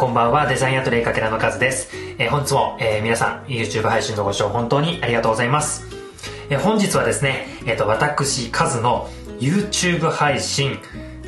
んばんは。デザインアトリエかけらのカズです。本日も、皆さん YouTube 配信のご視聴本当にありがとうございます。本日はですね、私カズの YouTube 配信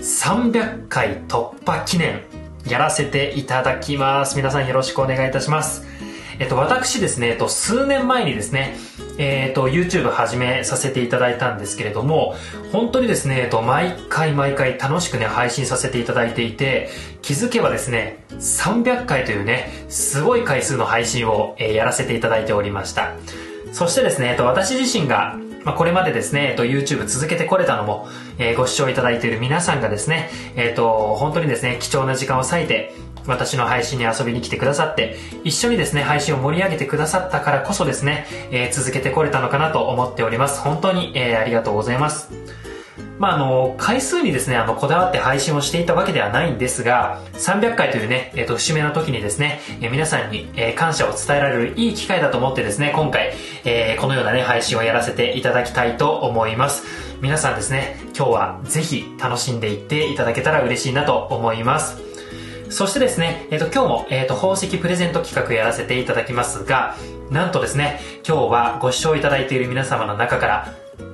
300回突破記念やらせていただきます。皆さんよろしくお願いいたします。私ですね、数年前にですね、YouTube 始めさせていただいたんですけれども、本当にですね、毎回楽しくね、配信させていただいていて、気づけばですね、300回というね、すごい回数の配信を、やらせていただいておりました。そしてですね、私自身が、これまでですね、YouTube 続けてこれたのも、ご視聴いただいている皆さんがですね、本当にですね、貴重な時間を割いて、私の配信に遊びに来てくださって、一緒にですね、配信を盛り上げてくださったからこそですね、続けてこれたのかなと思っております。本当に、ありがとうございます。回数にですね、こだわって配信をしていたわけではないんですが、300回というね、節目の時にですね、皆さんに、感謝を伝えられるいい機会だと思ってですね、今回、このようなね、配信をやらせていただきたいと思います。皆さんですね、今日はぜひ楽しんでいっていただけたら嬉しいなと思います。そしてですね、今日も、宝石プレゼント企画やらせていただきますが、なんとですね、今日はご視聴いただいている皆様の中から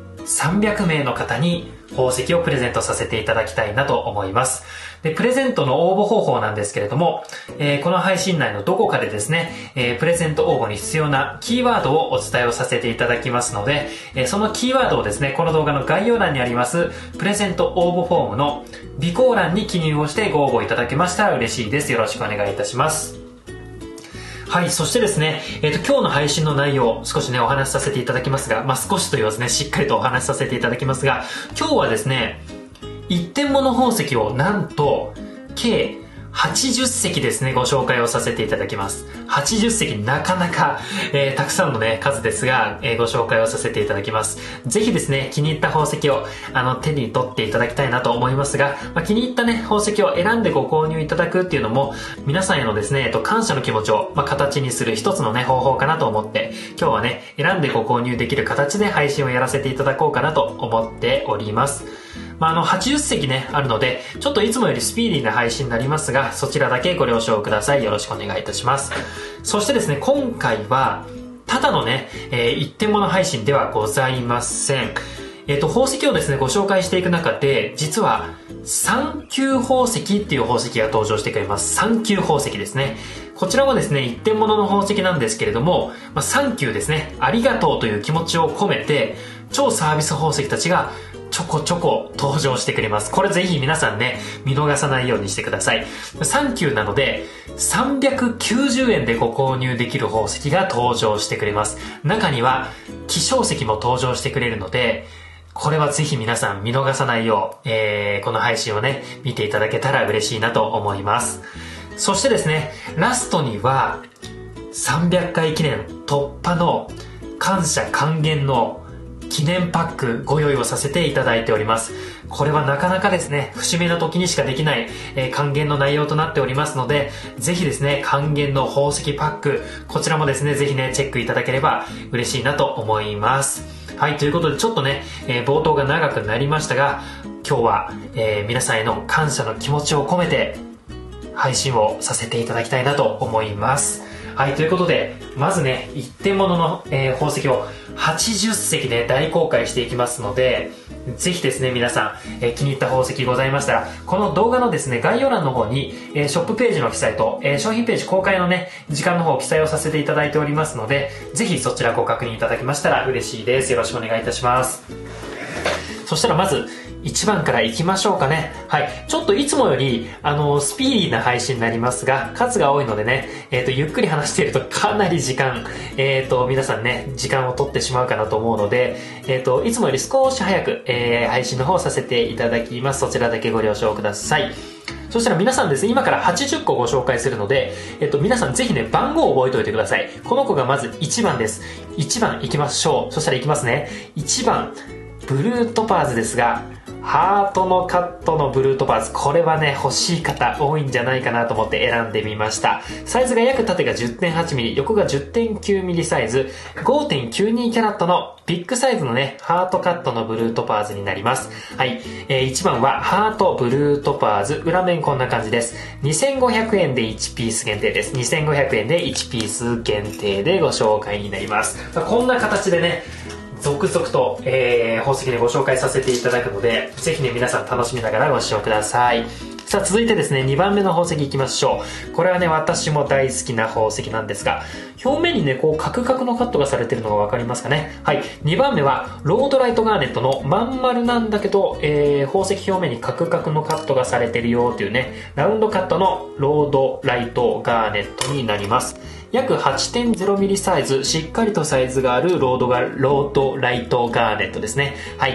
300名の方に宝石をプレゼントさせていただきたいなと思います。で、プレゼントの応募方法なんですけれども、この配信内のどこかでですね、プレゼント応募に必要なキーワードをお伝えをさせていただきますので、そのキーワードをですね、この動画の概要欄にありますプレゼント応募フォームの備考欄に記入をしてご応募いただけましたら嬉しいです。よろしくお願いいたします。はい、そしてですね、今日の配信の内容、少しね、お話しさせていただきますが、少しと言わずね、しっかりとお話しさせていただきますが、今日はですね、一点物宝石をなんと、計80石ですね、ご紹介をさせていただきます。80石、なかなか、たくさんのね、数ですが、ご紹介をさせていただきます。ぜひですね、気に入った宝石を、手に取っていただきたいなと思いますが、気に入ったね、宝石を選んでご購入いただくっていうのも、皆さんへのですね、感謝の気持ちを、形にする一つのね、方法かなと思って、今日はね、選んでご購入できる形で配信をやらせていただこうかなと思っております。80席ね、あるので、ちょっといつもよりスピーディーな配信になりますが、そちらだけご了承ください。よろしくお願いいたします。そしてですね、今回は、ただのね、一点物配信ではございません。宝石をですね、ご紹介していく中で、実は、3級宝石っていう宝石が登場してくれます。3級宝石ですね。こちらはですね、一点物の宝石なんですけれども、3級ですね、ありがとうという気持ちを込めて、超サービス宝石たちが、ちょこちょこ登場してくれます。これぜひ皆さんね、見逃さないようにしてください。3級なので、390円でご購入できる宝石が登場してくれます。中には、希少石も登場してくれるので、これはぜひ皆さん見逃さないよう、この配信をね、見ていただけたら嬉しいなと思います。そしてですね、ラストには、300回記念突破の感謝還元の記念パックご用意をさせていただいております。これはなかなかですね、節目の時にしかできない、還元の内容となっておりますので、ぜひですね、還元の宝石パック、こちらもですね、ぜひね、チェックいただければ嬉しいなと思います。はい、ということでちょっとね、冒頭が長くなりましたが、今日は、皆さんへの感謝の気持ちを込めて、配信をさせていただきたいなと思います。はい、ということで、まずね、一点物の、宝石を80石で大公開していきますので、ぜひですね、皆さん、気に入った宝石ございましたら、この動画のですね、概要欄の方に、ショップページの記載と、商品ページ公開のね、時間の方を記載をさせていただいておりますので、ぜひそちらご確認いただきましたら嬉しいです。よろしくお願いいたします。そしたらまず、1番からいきましょうかね。はい。ちょっといつもより、スピーディーな配信になりますが、数が多いのでね、ゆっくり話しているとかなり時間、皆さんね、時間を取ってしまうかなと思うので、いつもより少し早く、配信の方をさせていただきます。そちらだけご了承ください。そしたら皆さんですね、今から80個ご紹介するので、皆さんぜひね、番号を覚えておいてください。この子がまず1番です。1番いきましょう。そしたらいきますね。1番、ブルートパーズですが、 ハートのカットのブルートパーズ、これはね欲しい方多いんじゃないかなと思って選んでみました。サイズが約縦が 10.8mm、 横が 10.9mm サイズ、 5.92 キャラットのビッグサイズのねハートカットのブルートパーズになります。はい、1番はハートブルートパーズ、裏面こんな感じです。2500円で1ピース限定です。2500円で1ピース限定でご紹介になります。こんな形でね続々と、宝石でご紹介させていただくので、ぜひね皆さん楽しみながらご視聴ください。さあ続いてですね、2番目の宝石いきましょう。これはね私も大好きな宝石なんですが、表面にねこうカクカクのカットがされてるのが分かりますかね。はい、2番目はロードライトガーネットのまん丸なんだけど、宝石表面にカクカクのカットがされてるよっていうねラウンドカットのロードライトガーネットになります。約 8.0mm サイズ、しっかりとサイズがあるロードライトガーネットですね。はい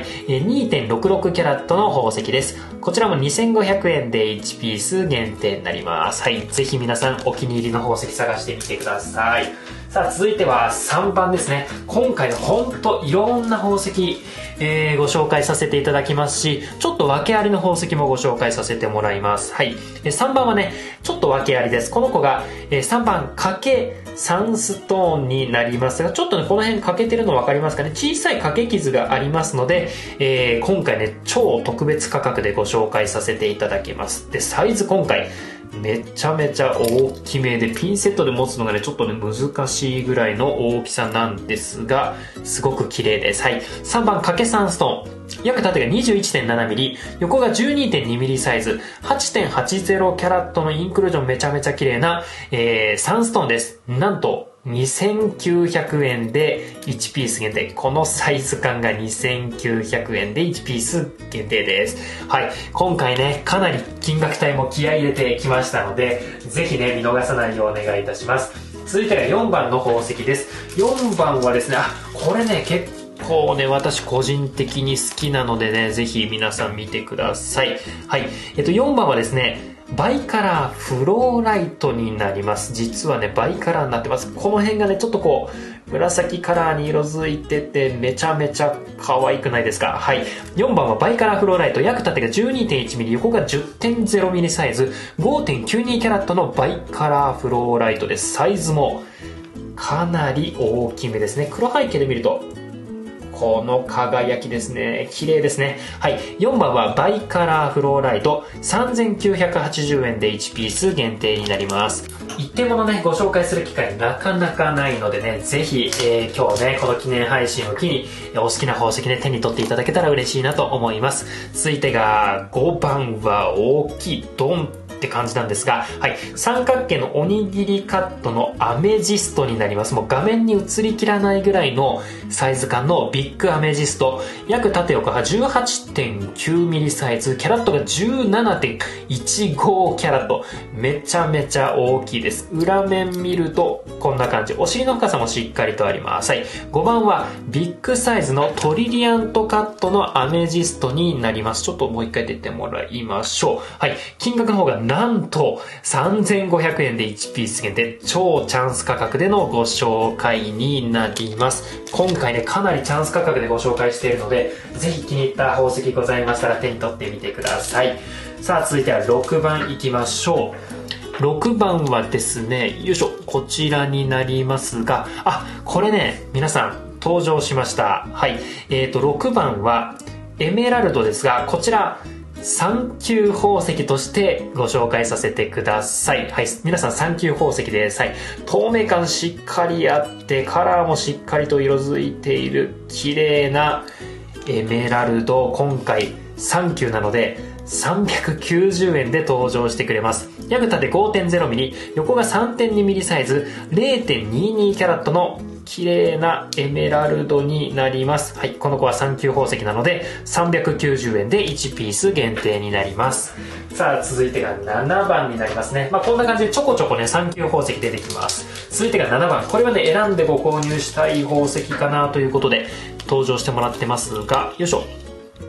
、2.66 キャラットの宝石です。こちらも2500円で1ピース限定になります。はい、ぜひ皆さんお気に入りの宝石探してみてください。さあ続いては3番ですね。今回ほんといろんな宝石、ご紹介させていただきますし、ちょっと訳ありの宝石もご紹介させてもらいます。はい、3番はねちょっと訳ありです。この子が3番かけ3ストーンになりますが、ちょっとねこの辺欠けてるの分かりますかね。小さい欠け傷がありますので、今回ね超特別価格でご紹介させていただきます。でサイズ今回めちゃめちゃ大きめで、ピンセットで持つのがねちょっとね難しいぐらいの大きさなんですが、すごく綺麗です。はい、3番かけ3ストーン、約縦が 21.7mm、 横が 12.2mm サイズ、 8.80 キャラットのインクルージョンめちゃめちゃ綺麗な、3ストーンです。なんと2900円で1ピース限定。このサイズ感が2900円で1ピース限定です。はい、今回ねかなり金額帯も気合い入れてきましたので、ぜひね見逃さないようお願いいたします。続いてが4番の宝石です。4番はですね、これね結構ね私個人的に好きなのでね、ぜひ皆さん見てください。はい、4番はですねバイカラーフローライトになります。実はねバイカラーになってます。この辺がねちょっとこう紫カラーに色づいててめちゃめちゃ可愛くないですか。はい、4番はバイカラーフローライト、約縦が 12.1mm、 横が 10.0mm サイズ、 5.92 キャラットのバイカラーフローライトです。サイズもかなり大きめですね。黒背景で見るとこの輝きですね、綺麗ですね。はい、4番はバイカラーフローライト、3980円で1ピース限定になります。一点物ねご紹介する機会なかなかないのでね、ぜひ、今日ねこの記念配信を機にお好きな宝石ね手に取っていただけたら嬉しいなと思います。続いてが5番は大きいドンって感じなんですが、はい、三角形のおにぎりカットのアメジストになります。もう画面に映りきらないぐらいのサイズ感のビッグアメジスト、約縦横が 18.9mm サイズ、キャラットが 17.15 キャラット、めちゃめちゃ大きいです。裏面見るとこんな感じ、お尻の深さもしっかりとあります。はい、5番はビッグサイズのトリリアントカットのアメジストになります。ちょっともう一回出てもらいましょう。はい、金額の方がなんと3500円で1ピース限定、超チャンス価格でのご紹介になります。今回ねかなりチャンス価格でご紹介しているので、ぜひ気に入った宝石ございましたら手に取ってみてください。さあ続いては6番いきましょう。6番はですね、よいしょ、こちらになりますが、これね皆さん登場しました。はい、6番はエメラルドですが、こちら3級宝石としてご紹介させてください。はい、皆さん3級宝石です。はい、透明感しっかりあってカラーもしっかりと色づいている綺麗なエメラルド、今回3級なので390円で登場してくれます。約縦 5.0mm、 横が 3.2mm サイズ、 0.22 キャラットの綺麗なエメラルドになります。はい、この子は3級宝石なので390円で1ピース限定になります。さあ続いてが7番になりますね。こんな感じでちょこちょこね3級宝石出てきます。続いてが7番、これはね選んでご購入したい宝石かなということで登場してもらってますが、よいしょ、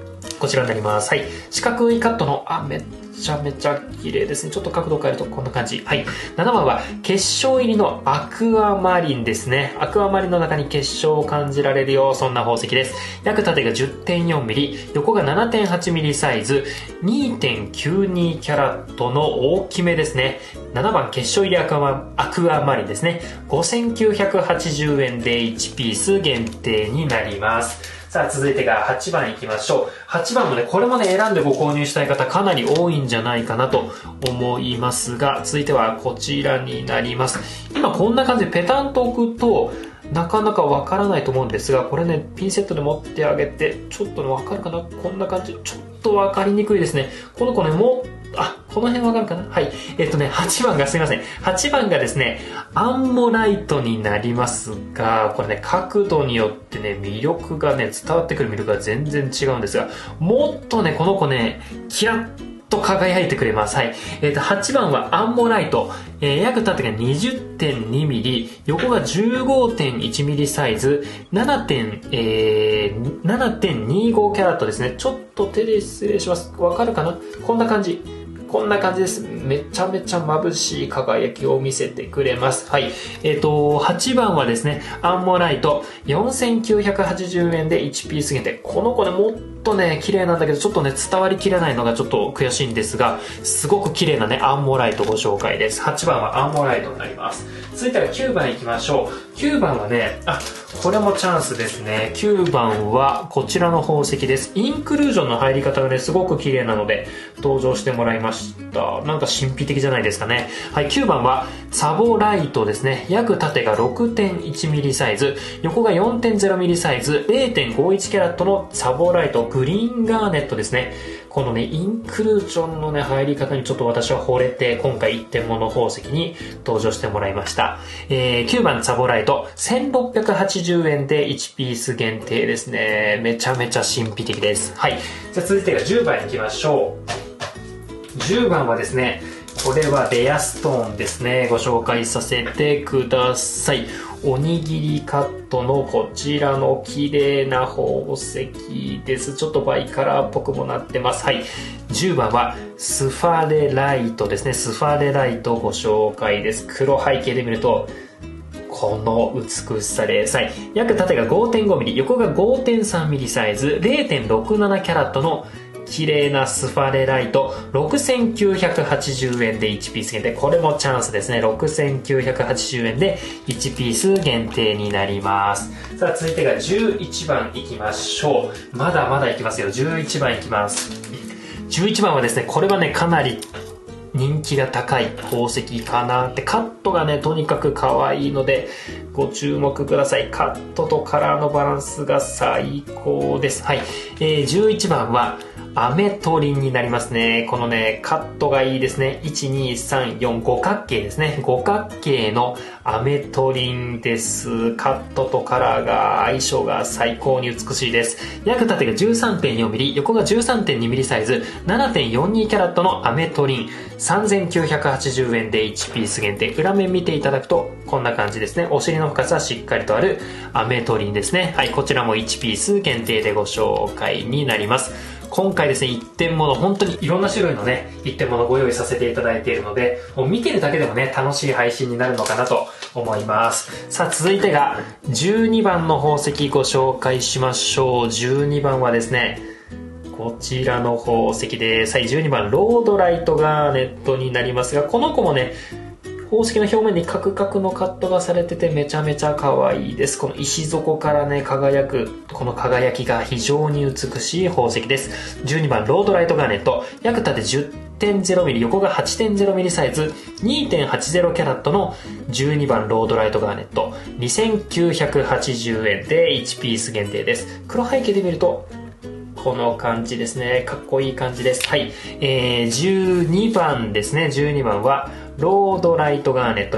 こちらになります。はい。四角いカットの、めちゃめちゃ綺麗ですね。ちょっと角度を変えるとこんな感じ。はい。7番は結晶入りのアクアマリンですね。アクアマリンの中に結晶を感じられるよう、そんな宝石です。約縦が 10.4mm、横が 7.8mm サイズ、2.92 キャラットの大きめですね。7番結晶入りアクアマリンですね。5980円で1ピース限定になります。さあ続いてが8番いきましょう。8番もね、これもね、選んでご購入したい方かなり多いんじゃないかなと思いますが、続いてはこちらになります。今こんな感じでペタンと置くと、なかなかわからないと思うんですが、これね、ピンセットで持ってあげて、ちょっとね、わかるかな？こんな感じ。ちょっとわかりにくいですね。この子ね、この辺わかるかな？はい。8番がすいません。8番がですね、アンモライトになりますが、これね、角度によってね、魅力がね、伝わってくる魅力が全然違うんですが、もっとね、この子ね、キラッと輝いてくれます。はい。8番はアンモライト。約縦が 20.2mm、横が 15.1mm サイズ、7.25 キャラットですね。ちょっと手で失礼します。わかるかな？こんな感じ。こんな感じです。めちゃめちゃ眩しい輝きを見せてくれます。はい。8番はですね、アンモライト、4980円で1ピース限定。この子ね、もっとね、綺麗なんだけど、ちょっとね、伝わりきらないのがちょっと悔しいんですが、すごく綺麗なね、アンモライトご紹介です。8番はアンモライトになります。続いては9番いきましょう。9番はね、これもチャンスですね。9番はこちらの宝石です。インクルージョンの入り方がね、すごく綺麗なので、登場してもらいました。なんか神秘的じゃないですかね。はい、9番はサボライトですね。約縦が 6.1mm サイズ、横が 4.0mm サイズ、0.51 キャラットのサボライトグリーンガーネットですね。このね、インクルージョンのね、入り方にちょっと私は惚れて、今回一点物宝石に登場してもらいました。9番サボライト、1680円で1ピース限定ですね。めちゃめちゃ神秘的です。はい。じゃあ続いてが10番いきましょう。10番はですね、これはレアストーンですね。ご紹介させてください。おにぎりカットのこちらの綺麗な宝石です。ちょっとバイカラーっぽくもなってます。はい。10番はスファレライトですね。スファレライトご紹介です。黒背景で見ると、この美しさで、約縦が 5.5mm、横が 5.3mm サイズ、0.67 キャラットの綺麗なスファレライト、6980円で1ピース限定。これもチャンスですね。6980円で1ピース限定になります。さあ続いてが11番いきましょう。まだまだいきますよ。11番いきます。11番はですね、これはね、かなり人気が高い宝石かなって。カットがね、とにかく可愛いのでご注目ください。カットとカラーのバランスが最高です。はい。11番はアメトリンになりますね。このね、カットがいいですね。1、2、3、4、五角形ですね。五角形のアメトリンです。カットとカラーが相性が最高に美しいです。約縦が 13.4mm、横が 13.2mm サイズ、7.42 キャラットのアメトリン、3980円で1ピース限定。裏面見ていただくと、こんな感じですね。お尻の深さしっかりとあるアメトリンですね。はい、こちらも1ピース限定でご紹介になります。今回ですね、一点物、本当にいろんな種類のね、一点物ご用意させていただいているので、もう見てるだけでもね、楽しい配信になるのかなと思います。さあ、続いてが、12番の宝石ご紹介しましょう。12番はですね、こちらの宝石です。はい、12番、ロードライトガーネットになりますが、この子もね、宝石の表面にカクカクのカットがされててめちゃめちゃ可愛いです。この石底からね、輝く、この輝きが非常に美しい宝石です。12番、ロードライトガーネット。約縦 10.0mm、横が 8.0mm サイズ、2.80 キャラットの12番、ロードライトガーネット。2980円で1ピース限定です。黒背景で見ると、この感じですね。かっこいい感じです。はい。12番ですね。12番は、ロードライトガーネット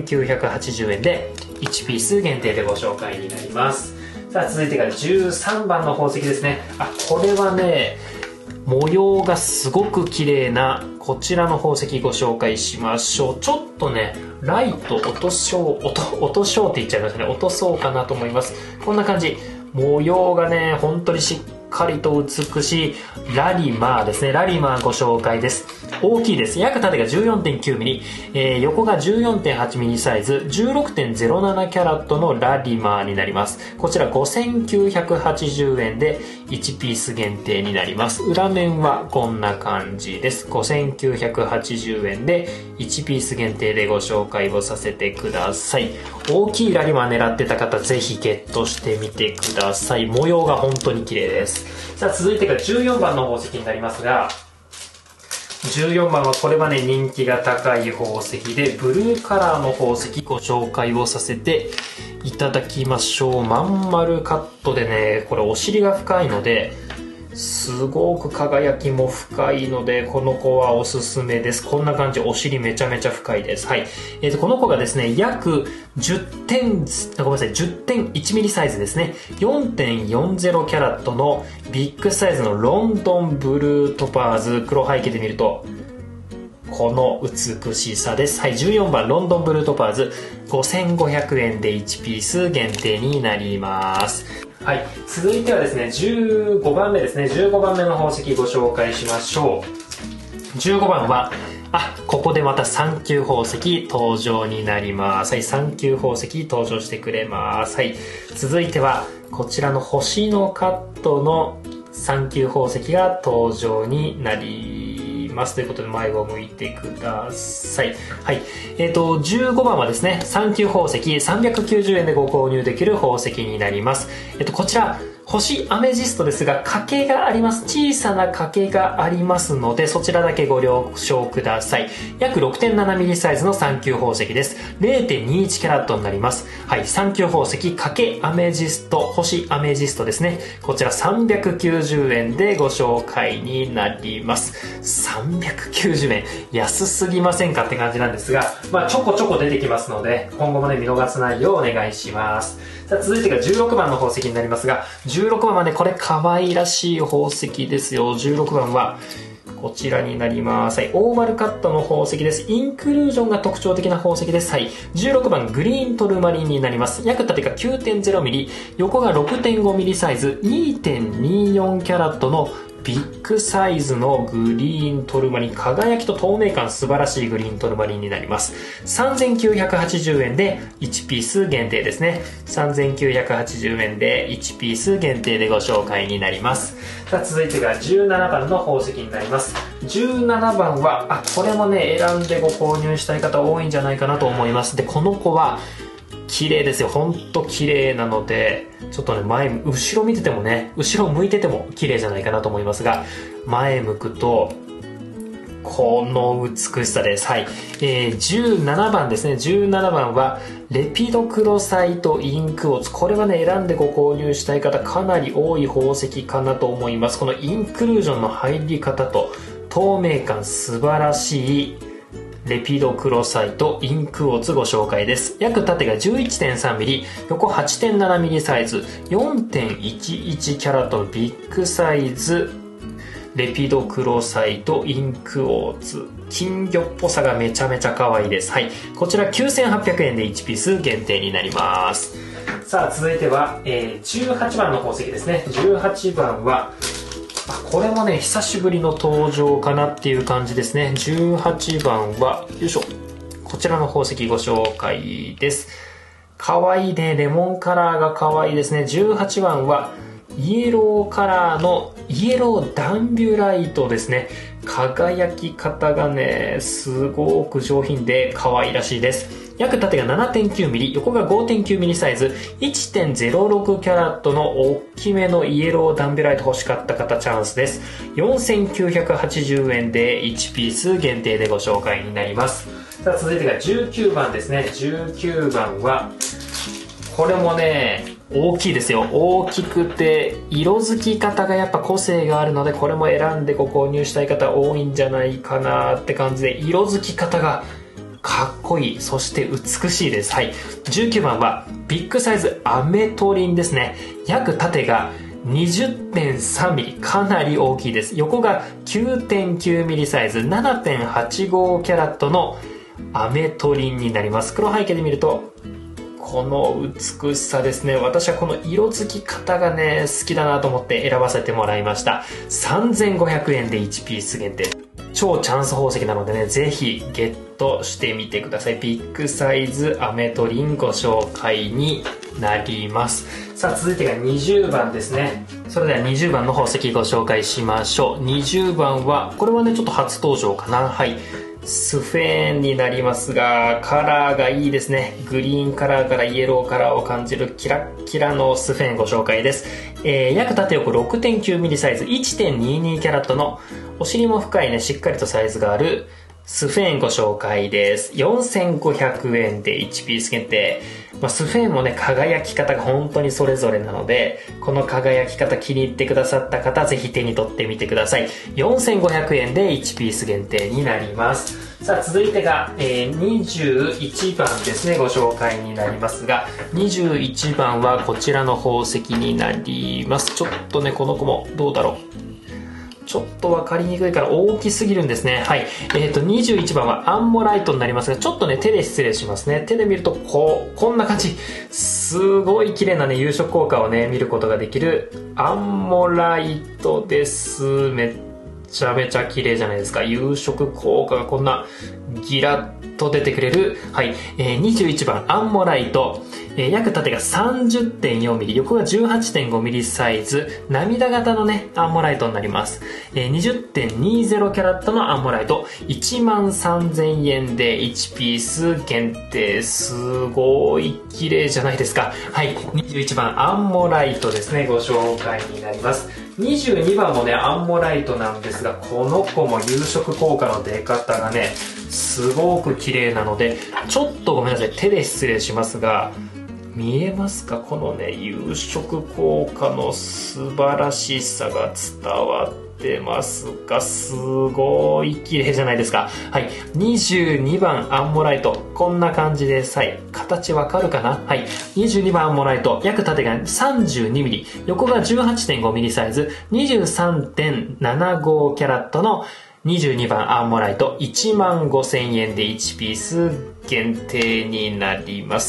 2980円で1ピース限定でご紹介になります。さあ続いてが13番の宝石ですね。これはね、模様がすごく綺麗なこちらの宝石ご紹介しましょう。ちょっとね、ライト落とそうって言っちゃいましたね。落とそうかなと思います。こんな感じ。模様がね、本当にしっかかりと美しいラリマーですね。ラリマーご紹介です。大きいです。約縦が 14.9mm、横が 14.8mm サイズ、16.07 キャラットのラリマーになります。こちら5980円で1ピース限定になります。裏面はこんな感じです。5980円で1ピース限定でご紹介をさせてください。大きいラリマー狙ってた方、ぜひゲットしてみてください。模様が本当に綺麗です。さあ、続いてが14番の宝石になりますが、14番はこれはね、人気が高い宝石で、ブルーカラーの宝石ご紹介をさせていただきましょう。まん丸カットでね、これお尻が深いので、すごく輝きも深いので、この子はおすすめです。こんな感じ、お尻めちゃめちゃ深いです。はい。この子がですね、約10点、ごめんなさい、10.1 ミリサイズですね。4.40 キャラットのビッグサイズのロンドンブルートパーズ。黒背景で見ると、この美しさです。はい、14番ロンドンブルートパーズ、5500円で1ピース限定になります。はい、続いてはですね、15番目ですね。15番目の宝石ご紹介しましょう。15番は、ここでまた3級宝石登場になります。はい、3級宝石登場してくれます。はい、続いては、こちらの星のカットの3級宝石が登場になります。ということで、前を向いてください。はい。15番はですね、3級宝石390円でご購入できる宝石になります。こちら、星アメジストですが、欠けがあります。小さな欠けがありますので、そちらだけご了承ください。約 6.7mm サイズの3級宝石です。0.21 キャラットになります。はい、3級宝石、欠けアメジスト、星アメジストですね。こちら390円でご紹介になります。390円。安すぎませんかって感じなんですが、ちょこちょこ出てきますので、今後もね、見逃さないようお願いします。さあ、続いてが16番の宝石になりますが、16番はね、これ可愛らしい宝石ですよ。16番はこちらになります。はい、オーバルカットの宝石です。インクルージョンが特徴的な宝石です。はい、16番グリーントルマリンになります。約縦が 9.0mm、横が 6.5mm サイズ、2.24 キャラットのビッグサイズのグリーントルマリン、輝きと透明感素晴らしいグリーントルマリンになります。3980円で1ピース限定ですね。3980円で1ピース限定でご紹介になります。さあ、続いてが17番の宝石になります。17番はこれもね、選んでご購入したい方多いんじゃないかなと思います。で、この子は綺麗ですよ。ほんと綺麗なので、ちょっとね、後ろ見ててもね、後ろ向いてても綺麗じゃないかなと思いますが、前向くと、この美しさです。はい。17番ですね。17番は、レピドクロサイトインクオツ。これはね、選んでご購入したい方、かなり多い宝石かなと思います。このインクルージョンの入り方と、透明感素晴らしい、レピドクロサイトインクオツご紹介です。約縦が 11.3mm、横 8.7mm サイズ、4.11 キャラットのビッグサイズ、レピドクロサイトインクオツ。金魚っぽさがめちゃめちゃ可愛いです。はい。こちら9800円で1ピース限定になります。さあ、続いては、18番の宝石ですね。18番は、これもね、久しぶりの登場かなっていう感じですね。18番は、よいしょ。こちらの宝石ご紹介です。かわいいね。レモンカラーがかわいいですね。18番は、イエローカラーのイエローダンビュライトですね。輝き方がね、すごく上品で可愛らしいです。約縦が 7.9mm、横が 5.9mm サイズ、1.06 キャラットの大きめのイエローダンビュライト欲しかった方チャンスです。4980円で1ピース限定でご紹介になります。さあ、続いてが19番ですね。19番は、これもね、大きいですよ。大きくて色づき方がやっぱ個性があるので、これも選んでご購入したい方多いんじゃないかなって感じで、色づき方がかっこいい、そして美しいです。はい。19番はビッグサイズアメトリンですね。約縦が 20.3mm、 かなり大きいです。横が 9.9mm サイズ、 7.85 キャラットのアメトリンになります。黒背景で見るとこの美しさですね。私はこの色付き方がね、好きだなと思って選ばせてもらいました。3500円で1ピース限定。超チャンス宝石なのでね、ぜひゲットしてみてください。ビッグサイズアメトリンご紹介になります。さあ、続いてが20番ですね。それでは20番の宝石ご紹介しましょう。20番は、これはね、ちょっと初登場かな。はい。スフェーンになりますが、カラーがいいですね。グリーンカラーからイエローカラーを感じるキラッキラのスフェーンご紹介です。約縦横 6.9mm サイズ 1.22 キャラットのお尻も深いね、しっかりとサイズがあるスフェーンご紹介です。4500円で1ピース限定。スフェーンもね、輝き方が本当にそれぞれなので、この輝き方気に入ってくださった方、ぜひ手に取ってみてください。4500円で1ピース限定になります。さあ、続いてが、21番ですね、ご紹介になりますが、21番はこちらの宝石になります。ちょっとね、この子もどうだろう。ちょっと分かりにくいから大きすぎるんですね。はい。21番はアンモライトになりますが、ちょっとね、手で失礼しますね。手で見ると、こんな感じ。すごい綺麗なね、有色効果をね、見ることができるアンモライトです。めちゃめちゃ綺麗じゃないですか。有色効果がこんなギラッと出てくれる。はい。21番アンモライト。約縦が 30.4mm、横が 18.5mm サイズ、涙型のね、アンモライトになります。20.20 キャラットのアンモライト、13000円で1ピース限定。すごい綺麗じゃないですか。はい。21番アンモライトですね、ご紹介になります。22番もね、アンモライトなんですが、この子も有色効果の出方がね、すごく綺麗なので、ちょっとごめんなさい、手で失礼しますが、見えますか？このね、有色効果の素晴らしさが伝わってますが、すごい綺麗じゃないですか。はい。22番アンモライト。こんな感じです。はい。形わかるかな？はい。22番アンモライト。約縦が 32mm。横が 18.5mm サイズ。23.75 キャラットの22番アンモライト。15000円で1ピース限定になります。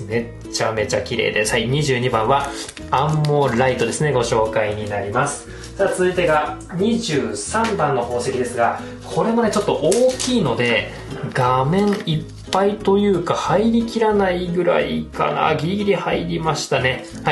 めちゃめちゃ綺麗です。はい。22番はアンモライトですね。ご紹介になります。さあ、続いてが23番の宝石ですが、これもね、ちょっと大きいので、画面いっぱいというか、入りきらないぐらいかな。ギリギリ入りましたね。はい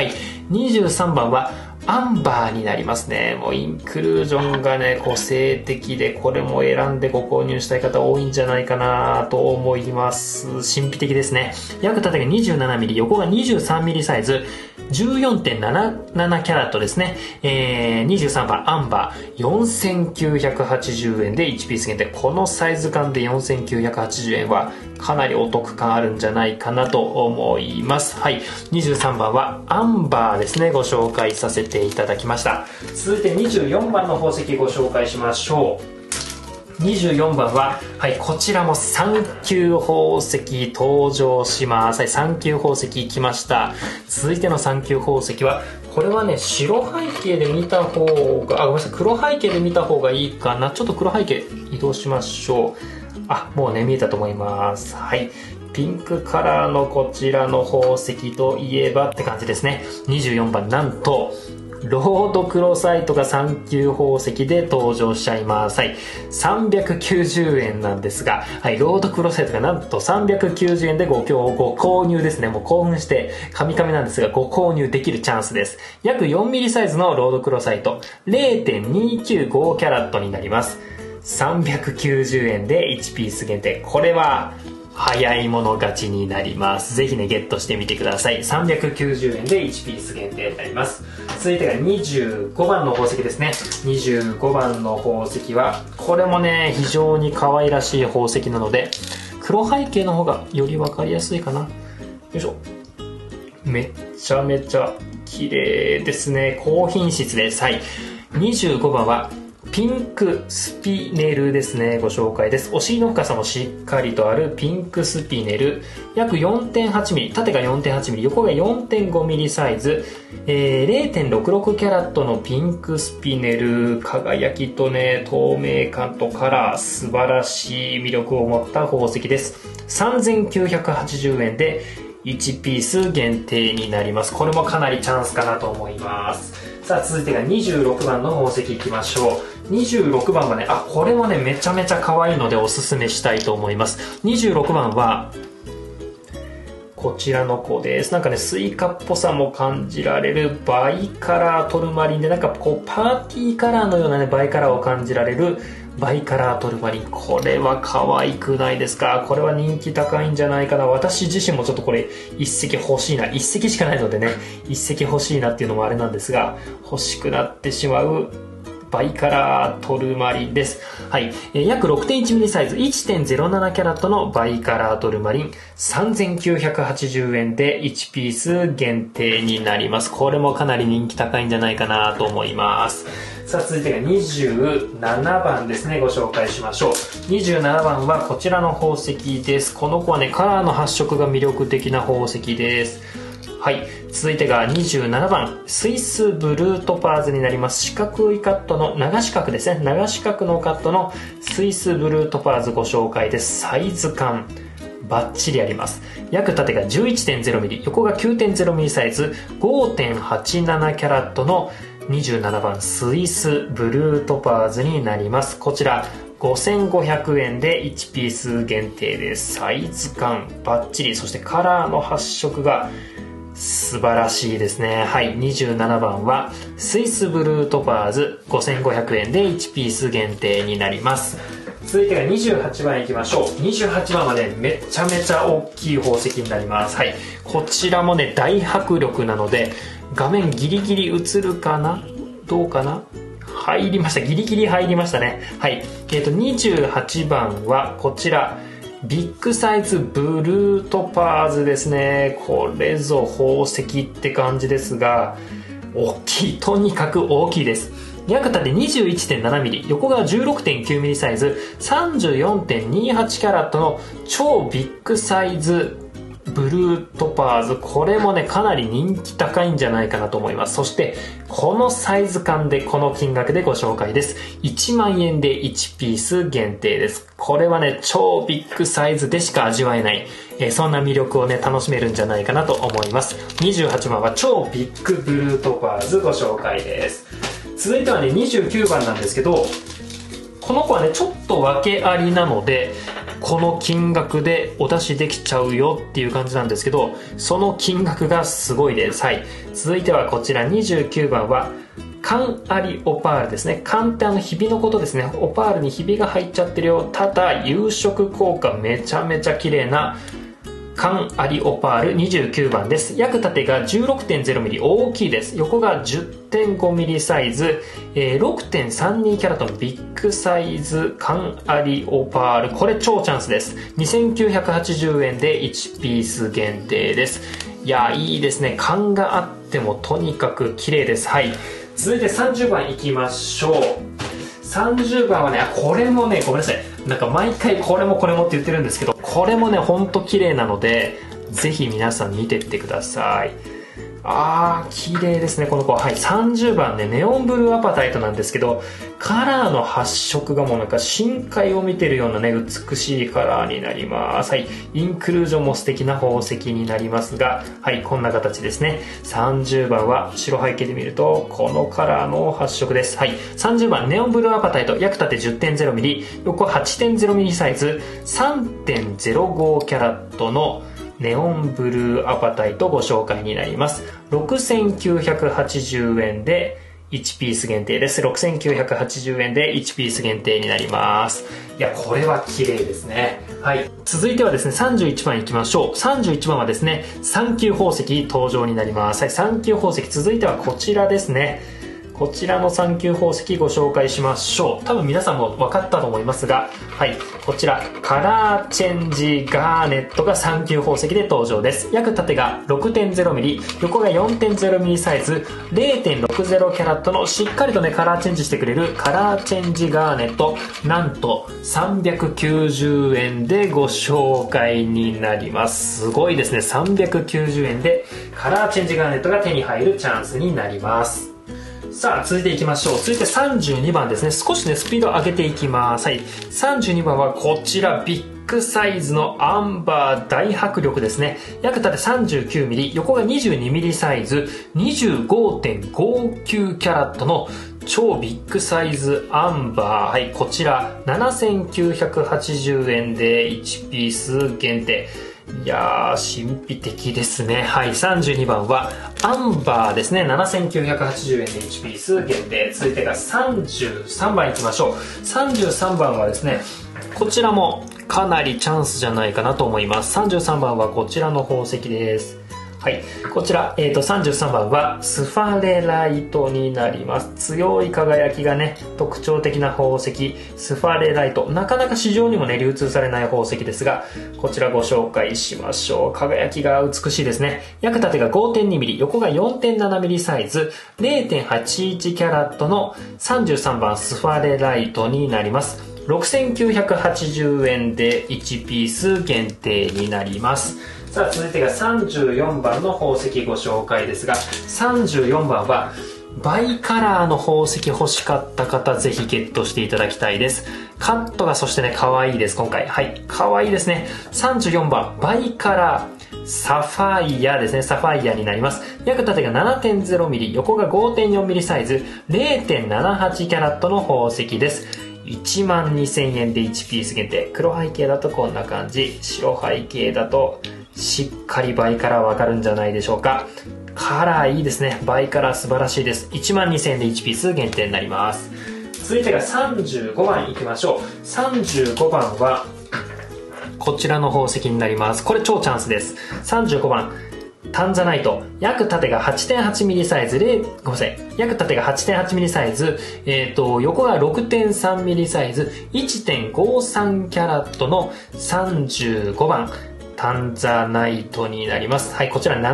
。23番は、アンバーになりますね。もうインクルージョンがね、個性的で、これも選んでご購入したい方多いんじゃないかなと思います。神秘的ですね。約縦が 27mm、横が 23mm サイズ、14.77 キャラットですね。23番アンバー、4980円で1ピース限定。このサイズ感で4980円はかなりお得感あるんじゃないかなと思います。はい。23番はアンバーですね。ご紹介させていただきました。続いて24番の宝石ご紹介しましょう。24番は、はい、こちらも3級宝石登場します。はい、3級宝石来ました。続いての3級宝石は、これはね、白背景で見た方が、ごめんなさい、黒背景で見た方がいいかな。ちょっと黒背景移動しましょう。もうね、見えたと思います。はい。ピンクカラーのこちらの宝石といえばって感じですね。24番、なんと、ロードクロサイトが3級宝石で登場しちゃいます。はい。390円なんですが、はい、ロードクロサイトがなんと390円でご購入ですね。もう興奮してカミカミなんですが、ご購入できるチャンスです。約 4mm サイズのロードクロサイト、0.295 キャラットになります。390円で1ピース限定。これは、早いもの勝ちになります。ぜひね、ゲットしてみてください。390円で1ピース限定になります。続いてが25番の宝石ですね。25番の宝石は、これもね、非常に可愛らしい宝石なので、黒背景の方がより分かりやすいかな。よいしょ。めちゃめちゃ綺麗ですね。高品質です。はい。25番は、ピンクスピネルですね。ご紹介です。お尻の深さもしっかりとあるピンクスピネル。約 4.8mm、縦が 4.8mm、横が 4.5mm サイズ。0.66 キャラットのピンクスピネル。輝きとね、透明感とカラー、素晴らしい魅力を持った宝石です。3980円で 1ピース限定になります。これもかなりチャンスかなと思います。さあ続いてが26番の宝石いきましょう。26番はね、これもね、めちゃめちゃ可愛いのでおすすめしたいと思います。26番は、こちらの子です。なんかね、スイカっぽさも感じられるバイカラートルマリンで、なんかこう、パーティーカラーのようなね、バイカラーを感じられるバイカラートルマリン。これは可愛くないですか？これは人気高いんじゃないかな。私自身もちょっとこれ一石欲しいな。一石しかないのでね、一石欲しいなっていうのもあれなんですが、欲しくなってしまうバイカラートルマリンです。はい。約 6.1mm サイズ 1.07 キャラットのバイカラートルマリン3980円で1ピース限定になります。これもかなり人気高いんじゃないかなと思います。さあ続いてが27番ですね、ご紹介しましょう。27番はこちらの宝石です。この子はね、カラーの発色が魅力的な宝石です。はい。続いてが27番、スイスブルートパーズになります。四角いカットの、長四角ですね。長四角のカットのスイスブルートパーズご紹介です。サイズ感、バッチリあります。約縦が 11.0mm、横が 9.0mm サイズ、5.87 キャラットの27番、スイスブルートパーズになります。こちら、5500円で1ピース限定です。サイズ感、バッチリ。そしてカラーの発色が、素晴らしいですね。はい。27番はスイスブルートパーズ5500円で1ピース限定になります。続いてが28番いきましょう。28番はね、めちゃめちゃ大きい宝石になります。はい。こちらもね、大迫力なので、画面ギリギリ映るかな？どうかな？入りました。ギリギリ入りましたね。はい。28番はこちら。ビッグサイズブルートパーズですね。これぞ宝石って感じですが、大きい。とにかく大きいです。約縦 21.7mm、横が 16.9mm サイズ、34.28 キャラットの超ビッグサイズブルートパーズ。これもね、かなり人気高いんじゃないかなと思います。そして、このサイズ感でこの金額でご紹介です。1万円で1ピース限定です。これはね、超ビッグサイズでしか味わえない、そんな魅力をね、楽しめるんじゃないかなと思います。28番は超ビッグブルートパーズご紹介です。続いてはね、29番なんですけど、この子はね、ちょっと訳ありなので、この金額でお出しできちゃうよっていう感じなんですけど、その金額がすごいです。はい。続いてはこちら29番は、カンアリオパールですね。カンってひびのことですね。オパールにひびが入っちゃってるよ。ただ、有色効果めちゃめちゃ綺麗な、カンアリオパール29番です。約縦が 16.0mm 大きいです。横が 10.5mm サイズ、6.32 キャラットのビッグサイズカンアリオパール。これ超チャンスです。2980円で1ピース限定です。いや、いいですね。缶があってもとにかく綺麗です。はい。続いて30番いきましょう。30番はね、これもね、ごめんなさい。なんか毎回これもこれもって言ってるんですけど、これもね、ほんと綺麗なので、ぜひ皆さん見てってください。綺麗ですね、この子は。はい、30番ね、ネオンブルーアパタイトなんですけど、カラーの発色がもうなんか深海を見てるようなね、美しいカラーになります。はい、インクルージョンも素敵な宝石になりますが、はい、こんな形ですね。30番は白背景で見ると、このカラーの発色です。はい、30番、ネオンブルーアパタイト、約縦 10.0mm、横 8.0mm サイズ、3.05 キャラットのネオンブルーアパタイトご紹介になります。6980円で1ピース限定です。6980円で1ピース限定になります。いや、これは綺麗ですね。はい。続いてはですね、31番いきましょう。31番はですね、3級宝石登場になります。はい、3級宝石。続いてはこちらですね。こちらの3級宝石ご紹介しましょう。多分皆さんも分かったと思いますが、はい、こちらカラーチェンジガーネットが3級宝石で登場です。約縦が 6.0mm、横が 4.0mm サイズ、0.60 キャラットのしっかりとねカラーチェンジしてくれるカラーチェンジガーネット、なんと390円でご紹介になります。すごいですね。390円でカラーチェンジガーネットが手に入るチャンスになります。さあ続いていきましょう。続いて32番ですね。少しねスピード上げていきます。はい、32番はこちらビッグサイズのアンバー大迫力ですね。約縦 39mm、横が 22mm サイズ、25.59 キャラットの超ビッグサイズアンバー。はい、こちら7980円で1ピース限定。いやー、神秘的ですね。はい、32番はアンバーですね。7980円で1ピース限定。続いてが33番いきましょう。33番はですね、こちらもかなりチャンスじゃないかなと思います。33番はこちらの宝石です。はい、こちら、33番はスファレライトになります。強い輝きがね特徴的な宝石、スファレライト。なかなか市場にもね流通されない宝石ですが、こちらご紹介しましょう。輝きが美しいですね。約縦が 5.2mm、 横が 4.7mm サイズ、 0.81 キャラットの33番スファレライトになります。6980円で1ピース限定になります。さあ、続いてが34番の宝石ご紹介ですが、34番はバイカラーの宝石欲しかった方、ぜひゲットしていただきたいです。カットがそしてね可愛いです。今回可愛いですね。34番バイカラーサファイアですね。サファイアになります。約縦が 7.0mm、 横が 5.4mm サイズ、 0.78 キャラットの宝石です。12000円で1ピース限定。黒背景だとこんな感じ、白背景だとしっかりバイカラーわかるんじゃないでしょうか。カラーいいですね。バイカラー素晴らしいです。12000円で1ピース限定になります。続いてが35番いきましょう。35番はこちらの宝石になります。これ超チャンスです。35番タンザナイト。約縦が 8.8mm サイズ、ごめんなさい。約縦が 8.8mm サイズ、横が 6.3mm サイズ、1.53 キャラットの35番。タンザナイトになります。はい、こちら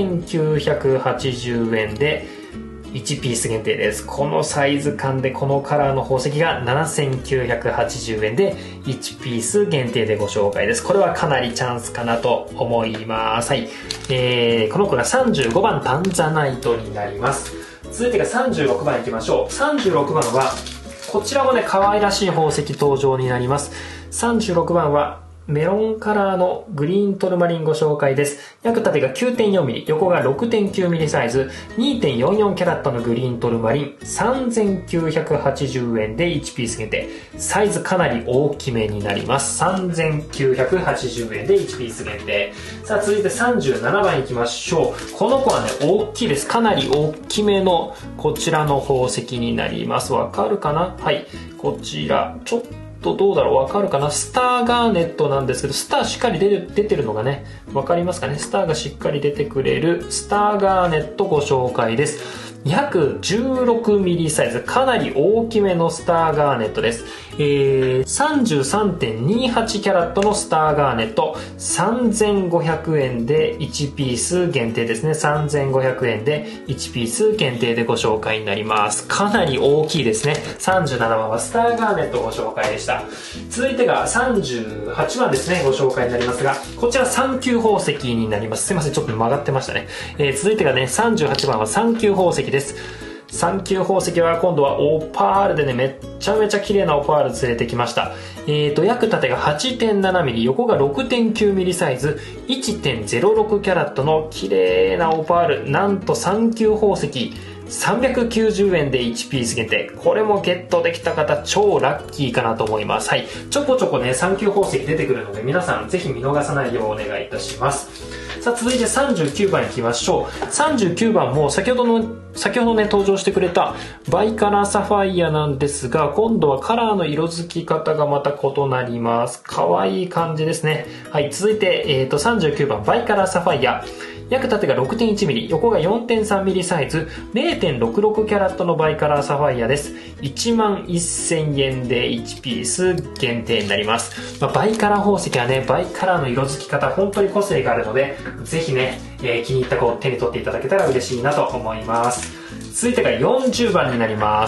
7980円で1ピース限定です。このサイズ感でこのカラーの宝石が7980円で1ピース限定でご紹介です。これはかなりチャンスかなと思います。はい、この子が35番タンザナイトになります。続いてが36番いきましょう。36番はこちらもね可愛らしい宝石登場になります。36番はメロンカラーのグリーントルマリンご紹介です。約縦が 9.4mm、 横が 6.9mm サイズ、 2.44 キャラットのグリーントルマリン、3980円で1ピース限定。サイズかなり大きめになります。3980円で1ピース限定。さあ、続いて37番いきましょう。この子はね大きいです。かなり大きめのこちらの宝石になります。わかるかな。はい、こちらちょっとどうだろう、わかるかな。スターガーネットなんですけど、スターしっかり出てるのがねわかりますかね。スターがしっかり出てくれるスターガーネットご紹介です。約 16mm サイズ、かなり大きめのスターガーネットです。33.28 キャラットのスターガーネット、3500円で1ピース限定ですね。3500円で1ピース限定でご紹介になります。かなり大きいですね。37番はスターガーネットご紹介でした。続いてが38番ですね、ご紹介になりますが、こちら3級宝石になります。すいません、ちょっと曲がってましたね。続いてがね38番は3級宝石です。3級宝石は今度はオパールでねめっちゃめちゃ綺麗なオパール連れてきました。約縦が 8.7mm、 横が 6.9mm サイズ、 1.06 キャラットの綺麗なオパール。なんと3級宝石390円で1ピース限定。これもゲットできた方超ラッキーかなと思います。はい、ちょこちょこね3級宝石出てくるので、皆さんぜひ見逃さないようお願いいたします。さあ、続いて39番いきましょう。39番も先ほどね登場してくれたバイカラーサファイアなんですが、今度はカラーの色づき方がまた異なります。可愛い感じですね。はい、続いて、39番バイカラーサファイア。約縦が 6.1mm、 横が 4.3mm サイズ、 0.66 キャラットのバイカラーサファイアです。11000円で1ピース限定になります。バイカラー宝石はねバイカラーの色づき方本当に個性があるので、ぜひね、気に入った子を手に取っていただけたら嬉しいなと思います。続いてが40番になります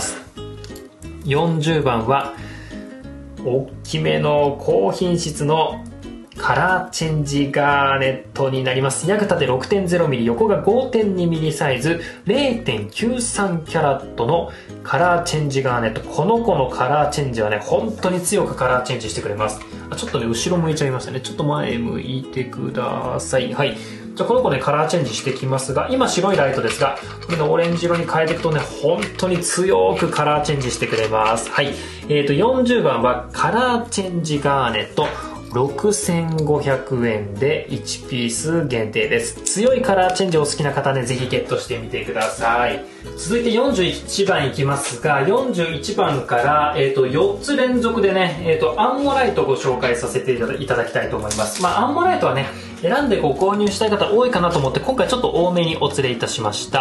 。40番は大きめの高品質のカラーチェンジガーネットになります。約縦 6.0mm、横が 5.2mm サイズ、0.93 キャラットのカラーチェンジガーネット。この子のカラーチェンジはね、本当に強くカラーチェンジしてくれます。ちょっとね、後ろ向いちゃいましたね。ちょっと前向いてください。はい。じゃあこの子ね、カラーチェンジしてきますが、今白いライトですが、これね、オレンジ色に変えていくとね、本当に強くカラーチェンジしてくれます。はい。40番はカラーチェンジガーネット。6500円で1ピース限定です。強いカラーチェンジお好きな方ね、ぜひゲットしてみてください。続いて41番いきますが、41番から、4つ連続でね、アンモライトをご紹介させていただきたいと思います。アンモライトはね、選んでご購入したい方多いかなと思って、今回ちょっと多めにお連れいたしました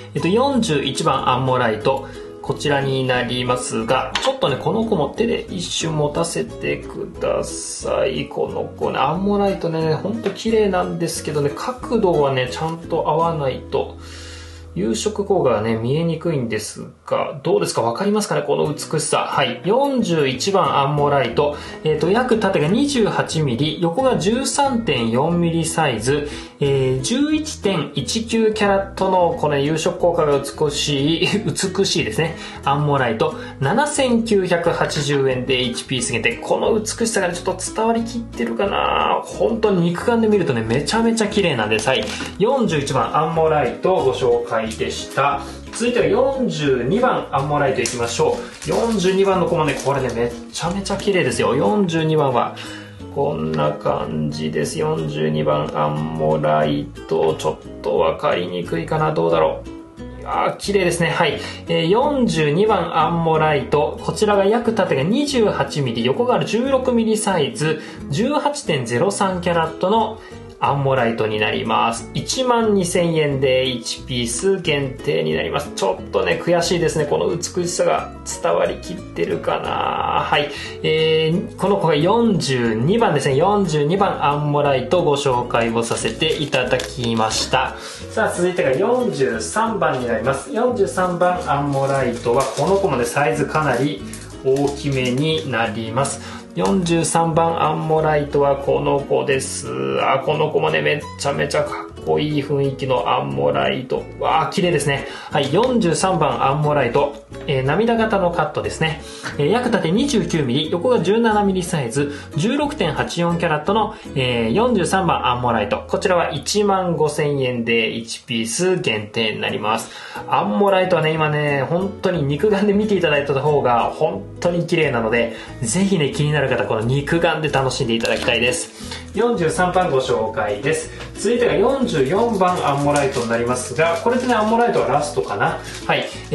。41番アンモライト。こちらになりますが、ちょっとね、この子も手で一瞬持たせてください。この子ね、アンモライトね、ほんと綺麗なんですけどね、角度はね、ちゃんと合わないと、有色効果がね、見えにくいんですが、どうですか？わかりますかね？この美しさ。はい。41番アンモライト。約縦が 28mm、横が 13.4mm サイズ、11.19 キャラットの、この有色効果が美しいですね。アンモライト。7980円で1ピース限定。この美しさがね、ちょっと伝わりきってるかな？本当に肉眼で見るとね、めちゃめちゃ綺麗なんです。はい。41番アンモライトをご紹介でした。続いては42番アンモライトいきましょう。42番の子もね、これね、めちゃめちゃ綺麗ですよ。42番はこんな感じです。42番アンモライト、ちょっと分かりにくいかな。どうだろう。綺麗ですね。はい。42番アンモライト。こちらが約縦が 28mm、横が 16mm サイズ、18.03 キャラットのアンモライトになります。12,000円で1ピース限定になります。ちょっとね、悔しいですね。この美しさが伝わりきってるかな。はい。この子が42番ですね。42番アンモライトご紹介をさせていただきました。さあ、続いてが43番になります。43番アンモライトは、この子もね、サイズかなり大きめになります。43番アンモライトはこの子です。この子もね、めちゃめちゃかっこいい雰囲気のアンモライト。綺麗ですね。はい、43番アンモライト。涙型のカットですね。約縦 29mm、横が 17mm サイズ、16.84 キャラットの、43番アンモライト。こちらは 15,000円で1ピース限定になります。アンモライトはね、今ね、本当に肉眼で見ていただいた方が本当に綺麗なので、ぜひね、気になる方、この肉眼で楽しんでいただきたいです。43番ご紹介です。続いてが44番アンモライトになりますが、これでね、アンモライトはラストかな。はい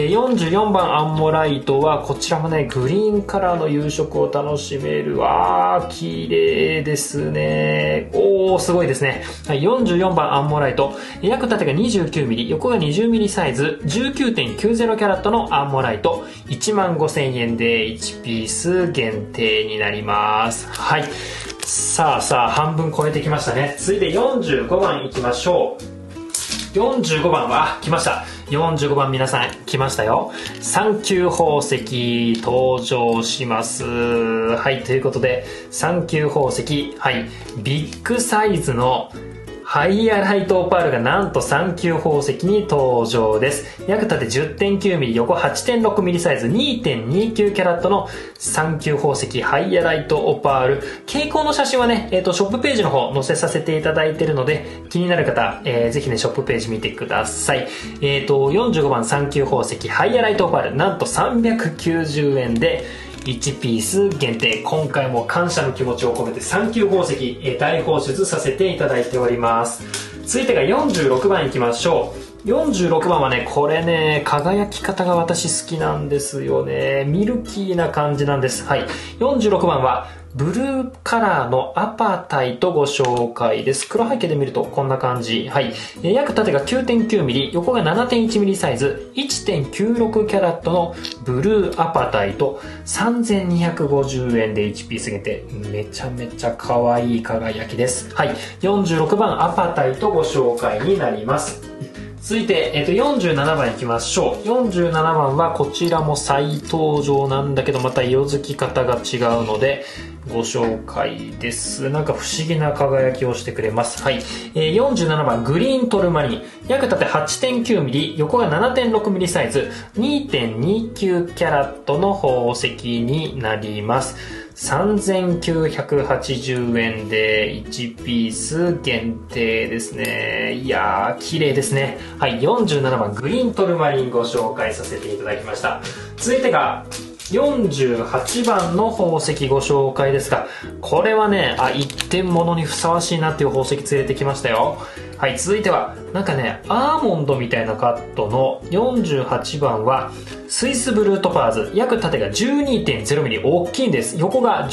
。44番アンモライトは、こちらもね、グリーンカラーの有色を楽しめる。綺麗ですね。すごいですね。はい。44番アンモライト。約縦が 29mm、横が 20mm サイズ、19.90 キャラットのアンモライト。15,000円で1ピース限定になります。はい。さあ、半分超えてきましたね。続いて45番いきましょう。45番は、来ました。45番皆さん来ましたよ。3級宝石登場します。はい、ということで、3級宝石、はい、ビッグサイズのハイアライトオパールがなんと3級宝石に登場です。約縦 10.9mm、横 8.6mm サイズ、2.29 キャラットの3級宝石ハイアライトオパール。傾向の写真はね、ショップページの方載せさせていただいているので、気になる方、ぜひね、ショップページ見てください。45番3級宝石ハイアライトオパール、なんと390円で、1ピース限定。今回も感謝の気持ちを込めて3級宝石大放出させていただいております。続いてが46番いきましょう。46番はね、これね、輝き方が私好きなんですよね。ミルキーな感じなんです。はい。46番はブルーカラーのアパタイトご紹介です。黒背景で見るとこんな感じ。はい。約縦が 9.9mm、横が 7.1mm サイズ、1.96 キャラットのブルーアパタイト、3250円で1ピース限定。めちゃめちゃ可愛い輝きです。はい。46番アパタイトご紹介になります。 続いて、47番いきましょう。47番はこちらも再登場なんだけど、また色づき方が違うので、ご紹介です。なんか不思議な輝きをしてくれます。はい。47番、グリーントルマリン。約縦 8.9mm、横が 7.6mm サイズ、2.29 キャラットの宝石になります。3980円で1ピース限定ですね。いやー、綺麗ですね。はい、47番、グリーントルマリンご紹介させていただきました。続いてが、48番の宝石ご紹介ですが、これはね、一点物にふさわしいなっていう宝石連れてきましたよ。はい、続いては、なんかね、アーモンドみたいなカットの48番は、スイスブルートパーズ。約縦が 12.0mm。大きいんです。横が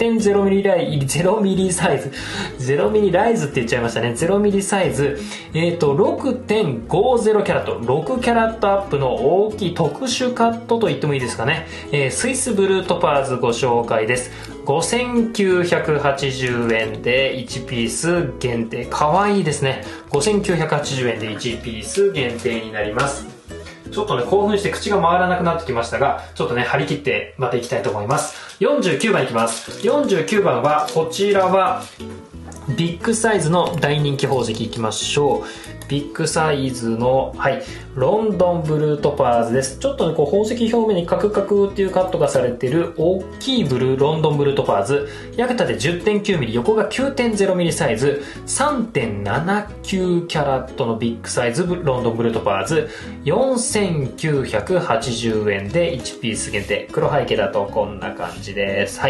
10.0mm サイズ。0mm ライズって言っちゃいましたね。0mm サイズ。6.50 キャラット。6キャラットアップの大きい特殊カットと言ってもいいですかね。スイスブルートパーズご紹介です。5980円で1ピース限定。かわいいですね。5980円で1ピース限定になります。ちょっとね、興奮して口が回らなくなってきましたが、ちょっとね、張り切ってまた行きたいと思います。49番いきます。49番は、こちらは、ビッグサイズの大人気宝石いきましょう。ビッグサイズの、はい、ロンドンブルートパーズです。ちょっとね、こう宝石表面にカクカクっていうカットがされている大きいロンドンブルートパーズ。約縦 10.9mm、横が 9.0mm サイズ、3.79 キャラットのビッグサイズロンドンブルートパーズ、4980円で1ピース限定。黒背景だとこんな感じです。はい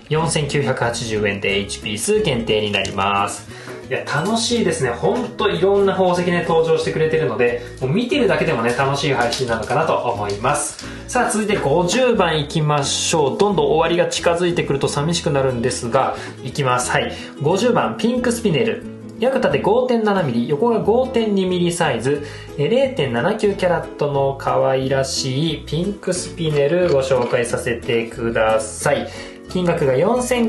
、4980円で1ピース限定になります。いや、楽しいですね。ほんといろんな宝石ね、登場してくれてるので、もう見てるだけでもね、楽しい配信なのかなと思います。さあ、続いて50番いきましょう。どんどん終わりが近づいてくると寂しくなるんですが、いきます。はい。50番、ピンクスピネル。約縦 5.7mm、横が 5.2mm サイズ、0.79 キャラットの可愛らしいピンクスピネルご紹介させてください。金額が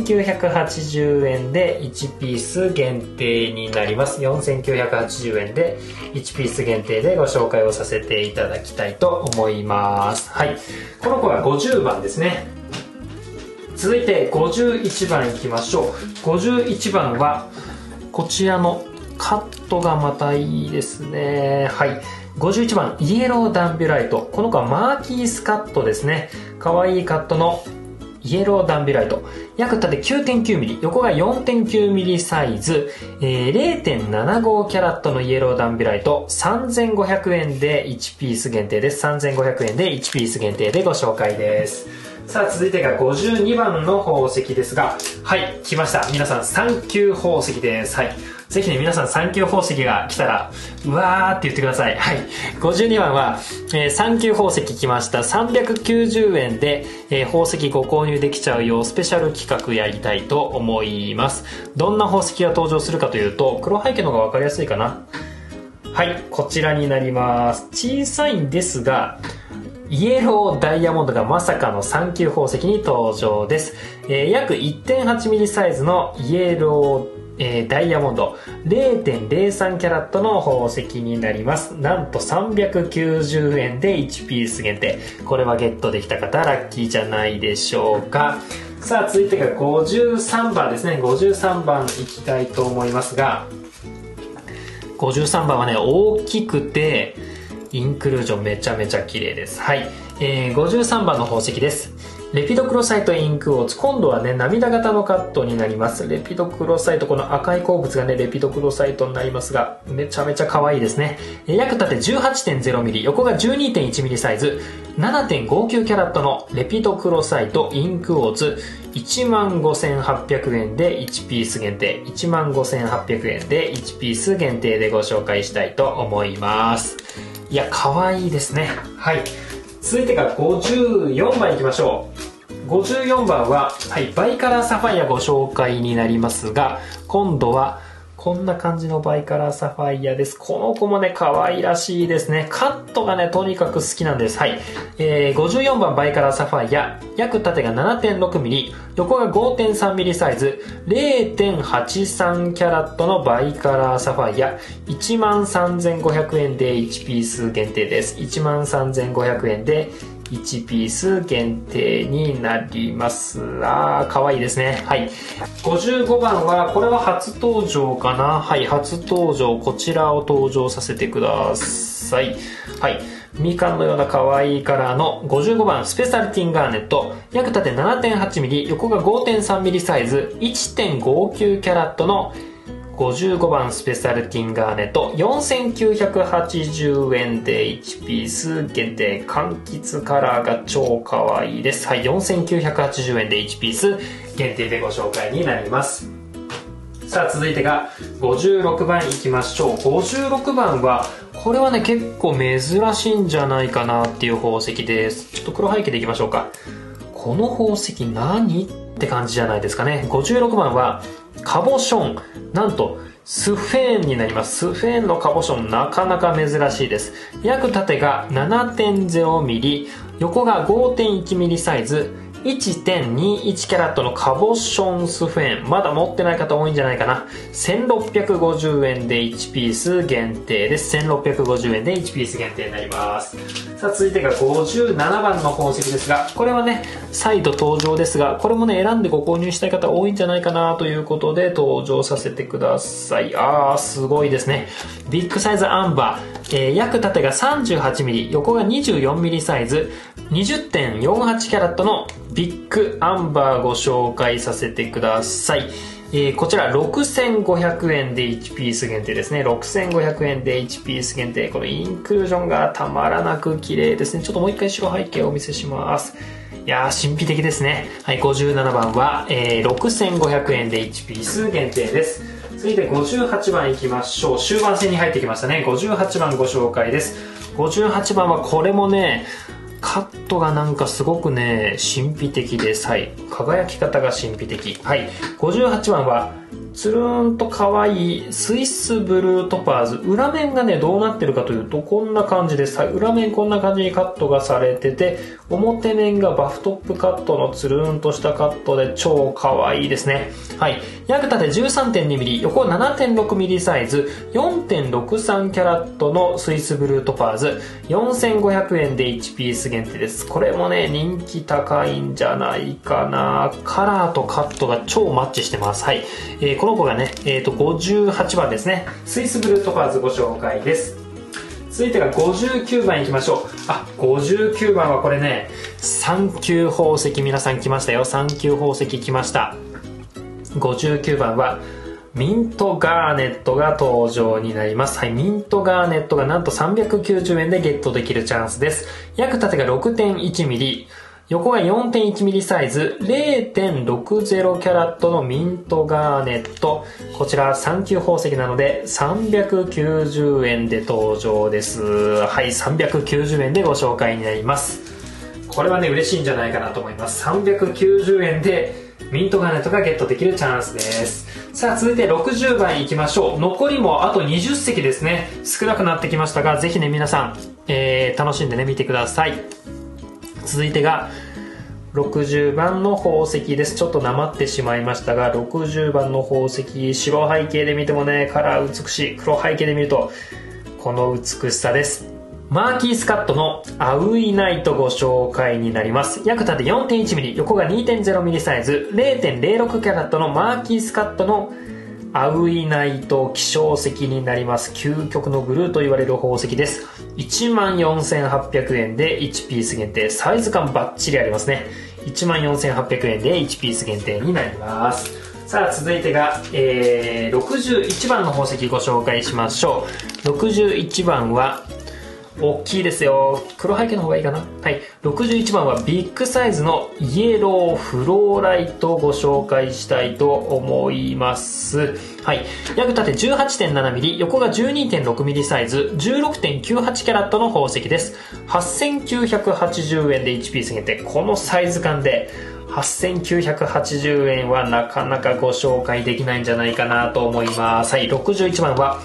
4980円で1ピース限定になります。4980円で1ピース限定でご紹介をさせていただきたいと思います。はい。この子は50番ですね。続いて51番いきましょう。51番はこちらのカットがまたいいですね。はい。51番、イエローダンビュライト。この子はマーキースカットですね。かわいいカットのイエローダンビュライト。約縦 9.9mm、横が 4.9mm サイズ、0.75 キャラットのイエローダンビュライト、3500円で1ピース限定です。3500円で1ピース限定でご紹介です。さあ、続いてが52番の宝石ですが、はい、来ました。皆さん、サンキュー宝石です。はい。ぜひね、皆さんサンキュー宝石が来たら、うわーって言ってください。はい。52番は、サンキュー宝石来ました。390円で、宝石ご購入できちゃうようスペシャル企画やりたいと思います。どんな宝石が登場するかというと、黒背景の方がわかりやすいかな。はい、こちらになります。小さいんですが、イエローダイヤモンドがまさかのサンキュー宝石に登場です。約 1.8mm サイズのイエローダイヤモンド 0.03 キャラットの宝石になります。なんと390円で1ピース限定。これはゲットできた方ラッキーじゃないでしょうか。さあ、続いてが53番ですね。53番いきたいと思いますが、53番はね、大きくてインクルージョンめちゃめちゃ綺麗です。はい、53番の宝石です。レピドクロサイトインクウォーツ。今度はね、涙型のカットになります。レピドクロサイト、この赤い鉱物がね、レピドクロサイトになりますが、めちゃめちゃ可愛いですね。約縦 18.0mm、横が 12.1mm サイズ、7.59 キャラットのレピドクロサイトインクウォーツ、15,800円で1ピース限定。15,800円で1ピース限定でご紹介したいと思います。いや、可愛いですね。はい。続いてが54番いきましょう。54番は、はい、バイカラーサファイアご紹介になりますが、今度はこんな感じのバイカラーサファイアです。この子もね、可愛らしいですね。カットがね、とにかく好きなんです。はい。54番バイカラーサファイア。約縦が 7.6mm、横が 5.3mm サイズ、0.83 キャラットのバイカラーサファイア。13,500円で1ピース限定です。13,500円で1ピース限定になります。可愛いですね。はい。55番は、これは初登場かな。はい、初登場。こちらを登場させてください。はい。みかんのような可愛いカラーの55番スペシャルティンガーネット。約縦 7.8mm、横が 5.3mm サイズ、1.59 キャラットの55番スペシャルティンガーネット、4980円で1ピース限定。柑橘カラーが超可愛いです。はい、4980円で1ピース限定でご紹介になります。さあ、続いてが56番いきましょう。56番は、これはね、結構珍しいんじゃないかなっていう宝石です。ちょっと黒背景でいきましょうか。この宝石何って感じじゃないですかね。56番は、カボション。なんと、スフェーンになります。スフェーンのカボション、なかなか珍しいです。約縦が 7.0mm、横が 5.1mm サイズ、1.21 キャラットのカボションスフェーン。まだ持ってない方多いんじゃないかな。1650円で1ピース限定です。1650円で1ピース限定になります。さあ、続いてが57番の宝石ですが、これはね、再度登場ですが、これもね、選んでご購入したい方多いんじゃないかなということで登場させてください。すごいですね。ビッグサイズアンバー。約縦が 38mm、横が 24mm サイズ、20.48 キャラットのビッグアンバーご紹介させてください。こちら6500円で1ピース限定ですね。6500円で1ピース限定。このインクルージョンがたまらなく綺麗ですね。ちょっともう一回白背景をお見せします。いやー、神秘的ですね。はい、57番は、6500円で1ピース限定です。続いて58番いきましょう。終盤戦に入ってきましたね。58番ご紹介です。58番はこれもね、カットがなんかすごくね、神秘的です。はい。輝き方が神秘的。はい。58番は、つるーんと可愛いスイスブルートパーズ。裏面がね、どうなってるかというと、こんな感じです。はい。裏面こんな感じにカットがされてて、表面がバフトップカットのつるーんとしたカットで超可愛いですね。はい。約縦 13.2mm、横 7.6mm サイズ、4.63 キャラットのスイスブルートパーズ、4500円で1ピース限定です。これもね、人気高いんじゃないかな。カラーとカットが超マッチしてます。はい。この子がね、58番ですね。スイスブルートパーズご紹介です。続いてが59番いきましょう。59番はこれね、3級宝石皆さん来ましたよ。3級宝石来ました。59番はミントガーネットが登場になります。はい、ミントガーネットがなんと390円でゲットできるチャンスです。約縦が 6.1mm、横が 4.1mm サイズ、0.60 キャラットのミントガーネット。こちら3級宝石なので390円で登場です。はい、390円でご紹介になります。これはね、嬉しいんじゃないかなと思います。390円でミントガーネットがゲットできるチャンスです。さあ、続いて60番いきましょう。残りもあと20席ですね。少なくなってきましたが、ぜひね、皆さん、楽しんでね、見てください。続いてが60番の宝石です。ちょっとなまってしまいましたが、60番の宝石、白背景で見てもね、カラー美しい。黒背景で見ると、この美しさです。マーキースカットのアウイナイトご紹介になります。約縦 4.1mm、横が 2.0mm サイズ、0.06 キャラットのマーキースカットのアウイナイト希少石になります。究極のブルーと言われる宝石です。14,800円で1ピース限定。サイズ感バッチリありますね。14,800円で1ピース限定になります。さあ、続いてが、61番の宝石ご紹介しましょう。61番は大きいですよ。黒背景の方がいいかな。はい。61番はビッグサイズのイエローフローライトをご紹介したいと思います。はい。約縦 18.7mm、横が 12.6mm サイズ、16.98 キャラットの宝石です。8,980円で1ピース限定。このサイズ感で 8980円はなかなかご紹介できないんじゃないかなと思います。はい、61番は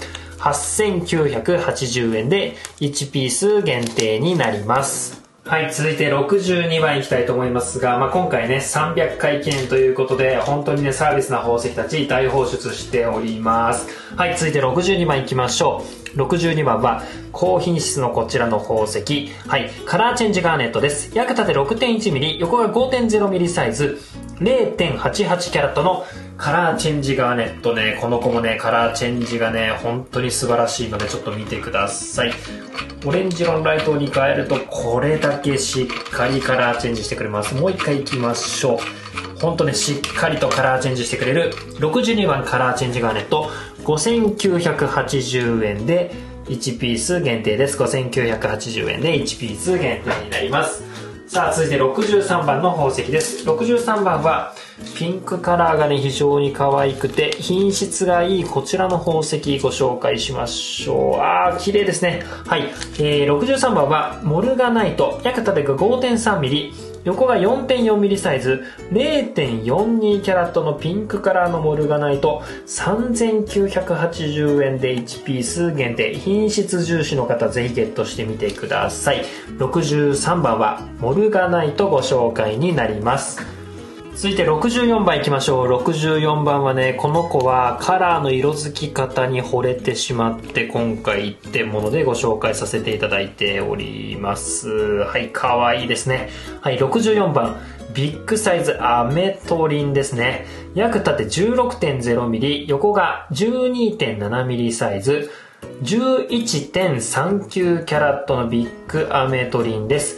8980円で1ピース限定になります。はい、続いて62番いきたいと思いますが、今回ね、300回記念ということで、本当にね、サービスな宝石たち大放出しております。はい、続いて62番いきましょう。62番は、高品質のこちらの宝石。はい、カラーチェンジガーネットです。約縦 6.1mm、横が 5.0mm サイズ、0.88 キャラットのカラーチェンジガーネットね、この子もね、カラーチェンジがね、本当に素晴らしいので、ちょっと見てください。オレンジのライトに変えると、これだけしっかりカラーチェンジしてくれます。もう一回いきましょう。本当ね、しっかりとカラーチェンジしてくれる62番カラーチェンジガーネット、5980円で1ピース限定です。5980円で1ピース限定になります。さあ、続いて63番の宝石です。63番は、ピンクカラーがね、非常に可愛くて、品質がいいこちらの宝石ご紹介しましょう。綺麗ですね。はい。63番は、モルガナイト。約縦が 5.3mm。横が 4.4mm サイズ、0.42 キャラットのピンクカラーのモルガナイト、3980円で1ピース限定。品質重視の方、ぜひゲットしてみてください。63番は、モルガナイトご紹介になります。続いて64番いきましょう。64番はね、この子はカラーの色づき方に惚れてしまって、今回一点物でご紹介させていただいております。はい、かわいいですね。はい、64番。ビッグサイズアメトリンですね。約縦 16.0mm、横が 12.7mm サイズ、11.39 キャラットのビッグアメトリンです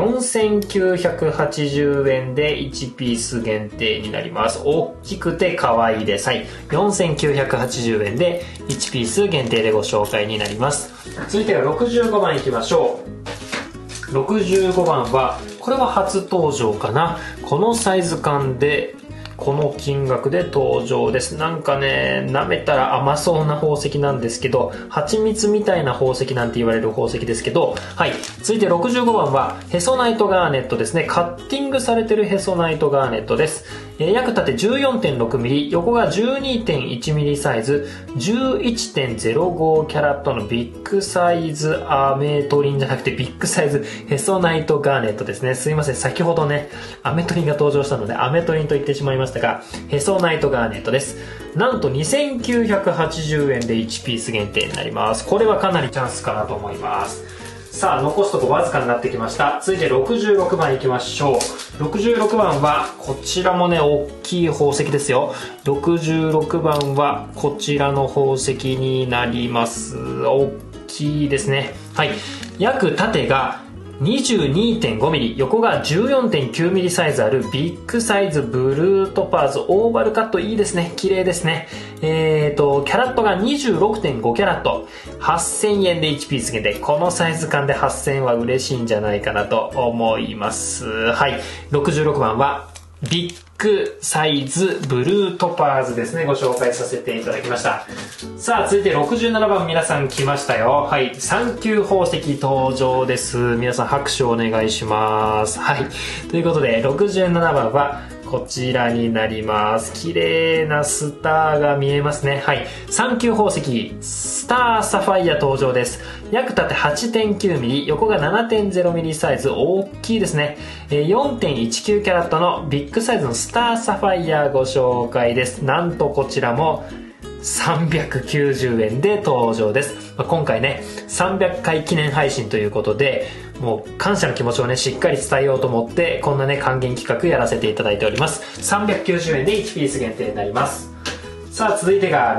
。4980円で1ピース限定になります。大きくて可愛いです。はい。4980円で1ピース限定でご紹介になります。続いては65番いきましょう。65番は、これは初登場かな。このサイズ感で、この金額で登場です。なんかね、舐めたら甘そうな宝石なんですけど、蜂蜜みたいな宝石なんて言われる宝石ですけど、はい。続いて65番は、ヘソナイトガーネットですね。カッティングされてるヘソナイトガーネットです。約縦 14.6mm、横が 12.1mm サイズ、11.05 キャラットのビッグサイズアメトリンじゃなくてビッグサイズヘソナイトガーネットですね。すいません。先ほどね、アメトリンが登場したのでアメトリンと言ってしまいましたが、ヘソナイトガーネットです。なんと2980円で1ピース限定になります。これはかなりチャンスかなと思います。さあ、残すとこわずかになってきました。続いて66番いきましょう。66番は、こちらもね、大きい宝石ですよ。66番は、こちらの宝石になります。大きいですね。はい。約縦が、22.5mm、横が 14.9mm サイズあるビッグサイズブルートパーズオーバルカット、いいですね。綺麗ですね。キャラットが 26.5 キャラット。8000円で1ピース限定。このサイズ感で8000円は嬉しいんじゃないかなと思います。はい。66番は、ビッグサイズブルートパーズですね。ご紹介させていただきました。さあ、続いて67番皆さん来ましたよ。はい。サンキュー宝石登場です。皆さん拍手をお願いします。はい。ということで、67番は、こちらになります。綺麗なスターが見えますね。はい。サンキュー宝石、スターサファイア登場です。約縦 8.9mm、横が 7.0mm サイズ、大きいですね。4.19 キャラットのビッグサイズのスターサファイアご紹介です。なんとこちらも、390円で登場です。今回ね、300回記念配信ということで、もう感謝の気持ちをね、しっかり伝えようと思って、こんなね、還元企画やらせていただいております。390円で1ピース限定になります。さあ、続いてが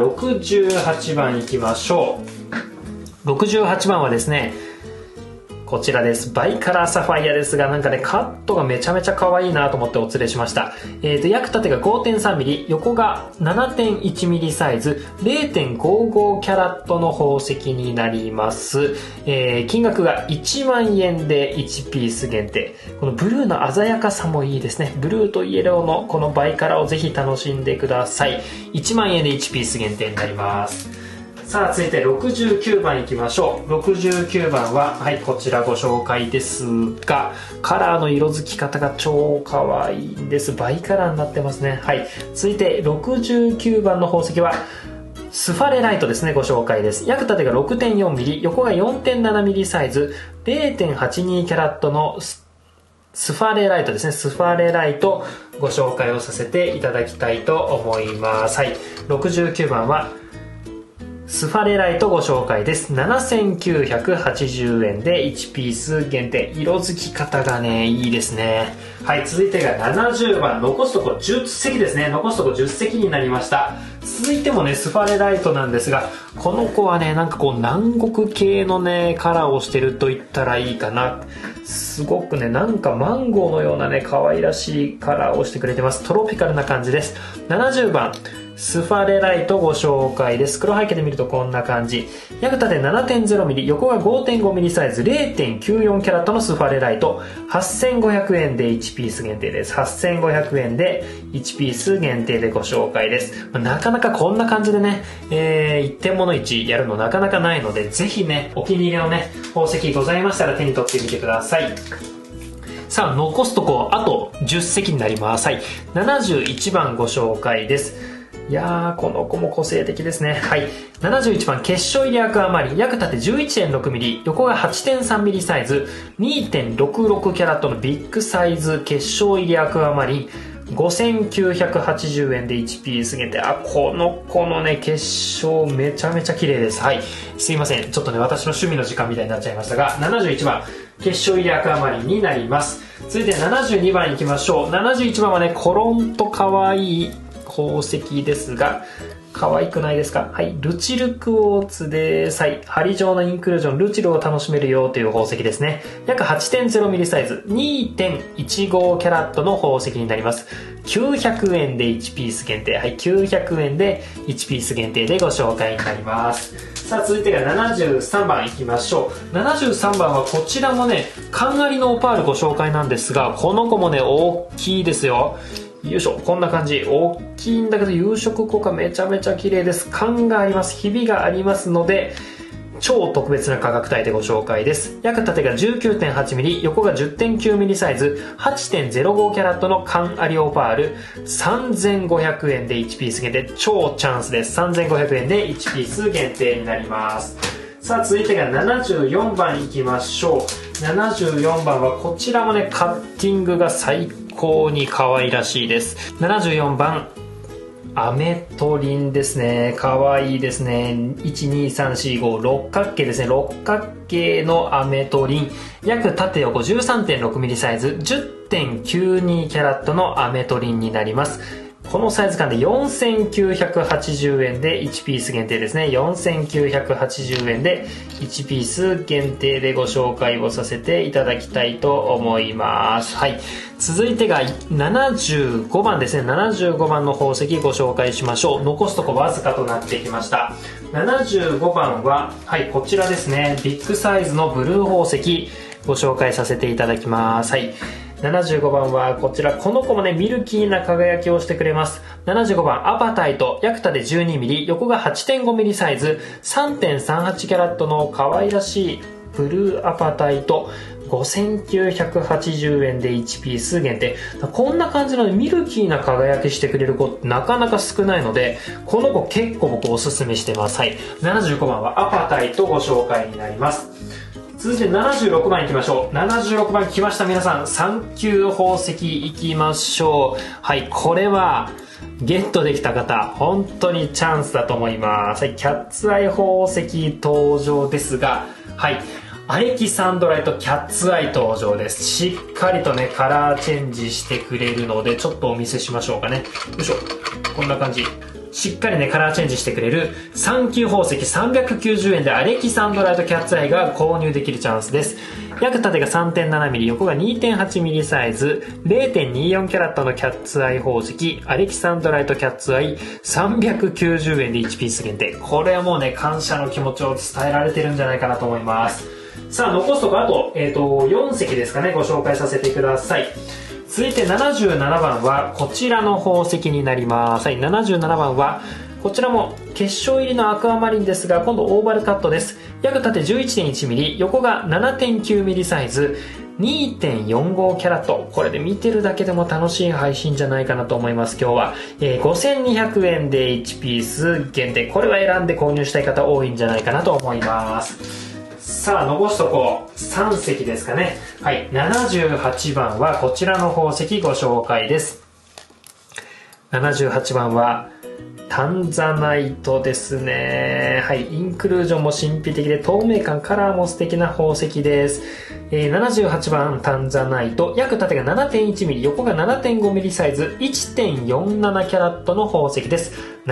68番いきましょう。68番はですね、こちらです。バイカラーサファイアですが、なんかね、カットがめちゃめちゃ可愛いなと思ってお連れしました。約縦が 5.3mm、横が 7.1mm サイズ、0.55 キャラットの宝石になります。金額が1万円で1ピース限定。このブルーの鮮やかさもいいですね。ブルーとイエローのこのバイカラーをぜひ楽しんでください。1万円で1ピース限定になります。 さあ続いて69番いきましょう。69番ははいこちらご紹介ですが、カラーの色づき方が超可愛いんです。バイカラーになってますね。はい、続いて69番の宝石はスファレライトですね。ご紹介です。約縦が 6.4mm、 横が 4.7mm サイズ、 0.82 キャラットのスファレライトですね。スファレライトご紹介をさせていただきたいと思います。はい、69番はスファレライトご紹介です。7980円で1ピース限定。色づき方がねいいですね。はい、続いてが70番、残すところ10席ですね。残すところ10席になりました。続いてもねスファレライトなんですが、この子はねなんかこう南国系のねカラーをしてると言ったらいいかな。すごくねなんかマンゴーのようなね可愛らしいカラーをしてくれてます。トロピカルな感じです。70番スファレライトご紹介です。黒背景で見るとこんな感じ。約縦 7.0mm、 横が 5.5mm サイズ、 0.94 キャラットのスファレライト、8500円で1ピース限定です。8500円で1ピース限定でご紹介です。なかなかこんな感じでね、一点物市やるのなかなかないので、ぜひねお気に入りのね宝石ございましたら手に取ってみてください。さあ残すとこあと10席になります。はい、71番ご紹介です。いやーこの子も個性的ですね。はい、71番結晶入りアクアマリン、約縦 11.6mm、 横が 8.3mm サイズ、 2.66 キャラットのビッグサイズ結晶入りアクアマリン、5980円で1ピース限定。この子のね結晶めちゃめちゃ綺麗です。はい、すいませんちょっとね私の趣味の時間みたいになっちゃいましたが、71番結晶入りアクアマリンになります。続いて72番いきましょう。71番はねコロンと可愛い宝石ですが、可愛くないですか。はい、ルチルクォーツです。はい、針状のインクルージョンルチルを楽しめるよという宝石ですね。約 8.0mm サイズ、 2.15 キャラットの宝石になります。900円で1ピース限定。はい、900円で1ピース限定でご紹介になります。さあ続いてが73番いきましょう。73番はこちらもねカンガリのオパールご紹介なんですが、この子もね大きいですよ。よいしょ、こんな感じ。大きいんだけど有色効果めちゃめちゃ綺麗です。感があります。ひびがありますので超特別な価格帯でご紹介です。約縦が 19.8mm、 横が 10.9mm サイズ、 8.05 キャラットのカンアリオパール、3500円で1ピース限定。超チャンスです。3500円で1ピース限定になります。さあ続いてが74番いきましょう。74番はこちらもねカッティングが最高に可愛らしいです。74番アメトリンですね。可愛いですね。12345六角形ですね。六角形のアメトリン、約縦横 13.6mm サイズ、 10.92 キャラットのアメトリンになります。このサイズ感で4980円で1ピース限定ですね。4980円で1ピース限定でご紹介をさせていただきたいと思います。はい、続いてが75番ですね。75番の宝石ご紹介しましょう。残すとこわずかとなってきました。75番ははいこちらですね。ビッグサイズのブルー宝石ご紹介させていただきます。はい、75番はこちら、この子もねミルキーな輝きをしてくれます。75番アパタイト、約縦 12mm、 横が 8.5mm サイズ、 3.38 キャラットの可愛らしいブルーアパタイト、5980円で1ピース限定。こんな感じのミルキーな輝きしてくれる子ってなかなか少ないので、この子結構僕おすすめしてます。はい、75番はアパタイトご紹介になります。続いて76番いきましょう。76番来ました。皆さん3級宝石いきましょう。はい、これはゲットできた方本当にチャンスだと思います。はい、キャッツアイ宝石登場ですが、はい、アレキサンドライトキャッツアイ登場です。しっかりとねカラーチェンジしてくれるのでちょっとお見せしましょうかね。よいしょ、こんな感じ。しっかりねカラーチェンジしてくれる3級宝石390円でアレキサンドライトキャッツアイが購入できるチャンスです。約縦が 3.7mm、 横が 2.8mm サイズ、 0.24 キャラットのキャッツアイ宝石アレキサンドライトキャッツアイ、390円で1ピース限定。これはもうね感謝の気持ちを伝えられてるんじゃないかなと思います。さあ残すとこあと、4席ですかねご紹介させてください。続いて77番はこちらの宝石になります。はい、77番はこちらも結晶入りのアクアマリンですが、今度オーバルカットです。約縦 11.1mm、 横が 7.9mm サイズ、 2.45 キャラット。これで見てるだけでも楽しい配信じゃないかなと思います。今日は、5200円で1ピース限定。これは選んで購入したい方多いんじゃないかなと思います。さあ残しとこう。3石ですかね。はい、78番はこちらの宝石ご紹介です。78番はタンザナイトですね。はい、インクルージョンも神秘的で透明感、カラーも素敵な宝石です。78番タンザナイト、約縦が 7.1mm、 横が 7.5mm サイズ、 1.47 キャラットの宝石です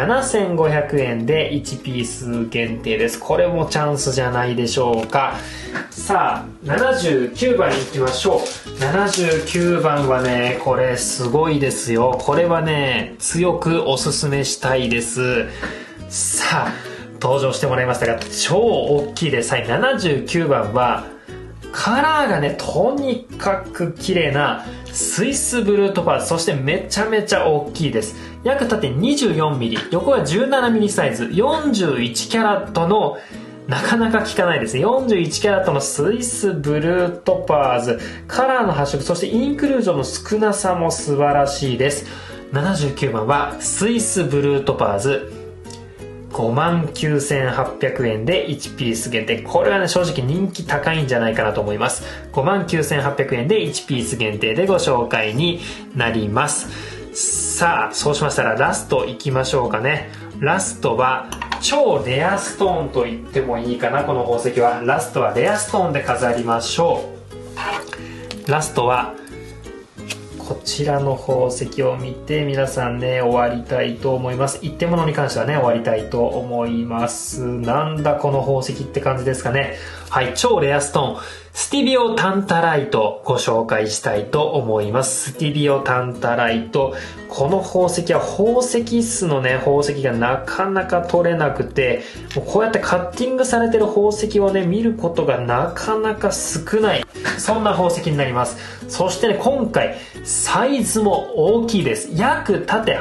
。7500円で1ピース限定です。これもチャンスじゃないでしょうか。さあ79番に行きましょう。79番はね、これすごいですよ。これはね、強くおすすめしたいです。さあ登場してもらいましたが、超大きいです。はい、79番はカラーがね、とにかく綺麗なスイスブルートパーズ、そしてめちゃめちゃ大きいです。約縦 24mm、 横が 17mm サイズ、41キャラットの、なかなか効かないですね。41キャラットのスイスブルートパーズ、カラーの発色、そしてインクルージョンの少なさも素晴らしいです。79番はスイスブルートパーズ、59,800円で1ピース限定。これはね、正直人気高いんじゃないかなと思います。59,800円で1ピース限定でご紹介になります。さあそうしましたらラストいきましょうかね。ラストは超レアストーンと言ってもいいかな。この宝石はラストはレアストーンで飾りましょう。ラストはこちらの宝石を見て皆さんね、終わりたいと思います。一点物に関してはね、終わりたいと思います。なんだこの宝石って感じですかね。はい、超レアストーン、スティビオタンタライトご紹介したいと思います。スティビオタンタライト、この宝石は宝石質のね、宝石がなかなか取れなくて、もうこうやってカッティングされてる宝石をね、見ることがなかなか少ない、そんな宝石になります。そしてね、今回サイズも大きいです。約縦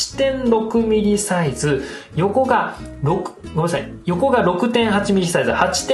8.6mm サイズ、横が横が 6.8mm サイズ、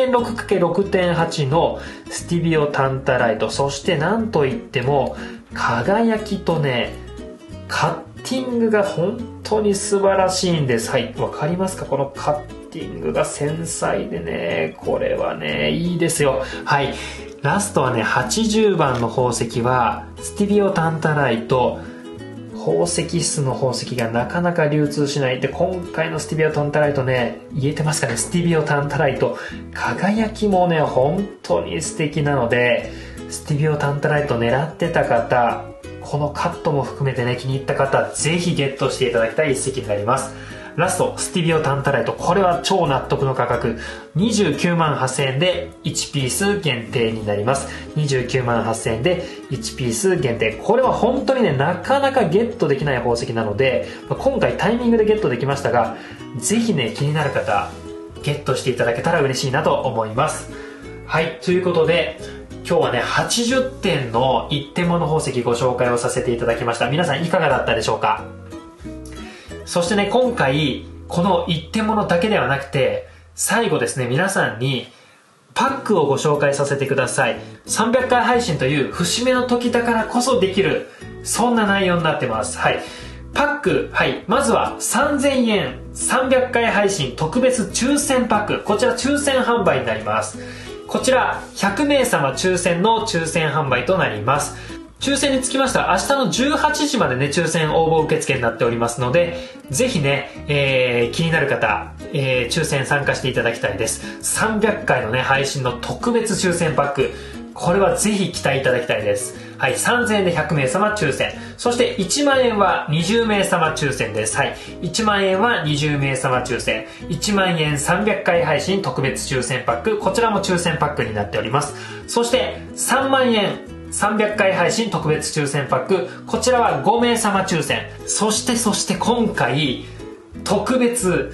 8.6×6.8 のスティビオタンタライト。そしてなんといっても輝きとね、カッティングが本当に素晴らしいんです。はい、わかりますか？このカッティングが繊細でね、これはね、いいですよ。はい、ラストはね、80番の宝石はスティビオタンタライト、宝石質の宝石がなかなか流通しないで、今回のスティビオタンタライトね、言えてますかね、スティビオタンタライト輝きもね、本当に素敵なので、スティビオタンタライト狙ってた方、このカットも含めてね、気に入った方、ぜひゲットしていただきたい一石になります。ラスト、スティビオタンタライト、これは超納得の価格、298,000円で1ピース限定になります。298,000円で1ピース限定。これは本当にね、なかなかゲットできない宝石なので、今回タイミングでゲットできましたが、ぜひね、気になる方ゲットしていただけたら嬉しいなと思います。はい、ということで今日はね、80点の一点物宝石ご紹介をさせていただきました。皆さんいかがだったでしょうか？そしてね、今回この一点物だけではなくて、最後ですね、皆さんにパックをご紹介させてください。300回配信という節目の時だからこそできる、そんな内容になってます。はい、パック、はい、まずは3000円300回配信特別抽選パック、こちら抽選販売になります。こちら100名様抽選の抽選販売となります。抽選につきましては明日の18時までね、抽選応募受付になっておりますので、ぜひね、気になる方、抽選参加していただきたいです。300回のね、配信の特別抽選パック、これはぜひ期待いただきたいです。はい、3000円で100名様抽選、そして1万円は20名様抽選です。はい、1万円は20名様抽選、1万円300回配信特別抽選パック、こちらも抽選パックになっております。そして3万円300回配信特別抽選パック、こちらは5名様抽選、そして今回特別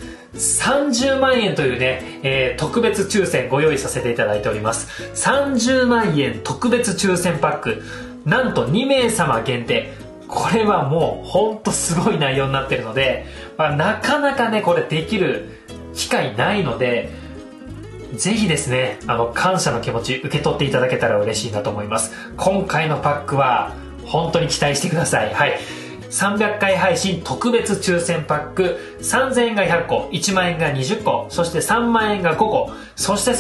30万円というね、特別抽選ご用意させていただいております。30万円特別抽選パック、なんと2名様限定。これはもうほんとすごい内容になってるので、 なかなかね、これできる機会ないので、ぜひですね、感謝の気持ち受け取っていただけたら嬉しいなと思います。今回のパックは、本当に期待してください。はい。300回配信特別抽選パック、3000円が100個、1万円が20個、そして3万円が5個、そして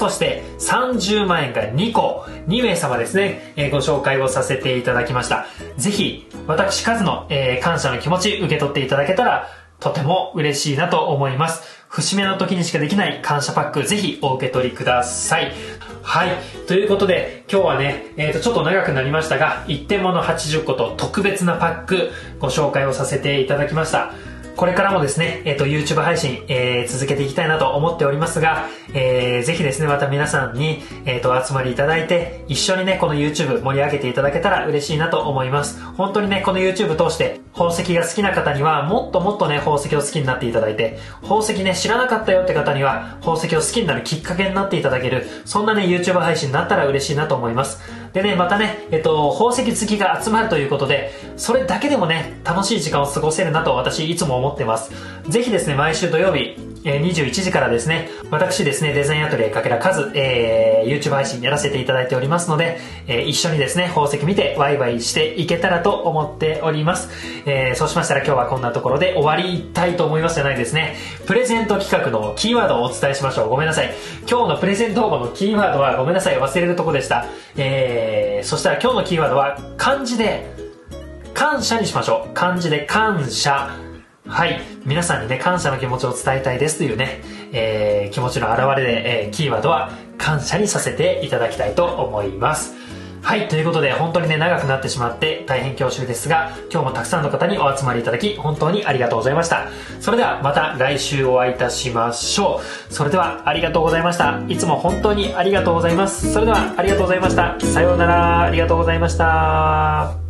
30万円が2個、2名様ですね、ご紹介をさせていただきました。ぜひ、私カズの、感謝の気持ち受け取っていただけたら、とても嬉しいなと思います。節目の時にしかできない感謝パック、ぜひお受け取りください。はい。ということで、今日はね、ちょっと長くなりましたが、一点物80個と特別なパック、ご紹介をさせていただきました。これからもですね、YouTube 配信、続けていきたいなと思っておりますが、ぜひですね、また皆さんに、お集まりいただいて、一緒にね、この YouTube 盛り上げていただけたら嬉しいなと思います。本当にね、この YouTube 通して、宝石が好きな方には、もっともっとね、宝石を好きになっていただいて、宝石ね、知らなかったよって方には、宝石を好きになるきっかけになっていただける、そんなね、YouTube 配信になったら嬉しいなと思います。でね、またね、宝石好きが集まるということで、それだけでもね、楽しい時間を過ごせるなと私いつも思ってます。ぜひですね、毎週土曜日、21時からですね、私ですね、デザインアトリエかけらカズ、YouTube 配信やらせていただいておりますので、一緒にですね、宝石見てワイワイしていけたらと思っております。そうしましたら今日はこんなところで終わりたいと思いますじゃないですね。プレゼント企画のキーワードをお伝えしましょう。ごめんなさい。今日のプレゼント応募のキーワードはごめんなさい、忘れるとこでした。そしたら今日のキーワードは漢字で感謝にしましょう。漢字で感謝。はい。皆さんにね、感謝の気持ちを伝えたいですというね、気持ちの表れで、キーワードは感謝にさせていただきたいと思います。はい。ということで、本当にね、長くなってしまって大変恐縮ですが、今日もたくさんの方にお集まりいただき、本当にありがとうございました。それではまた来週お会いいたしましょう。それではありがとうございました。いつも本当にありがとうございます。それではありがとうございました。さようなら。ありがとうございました。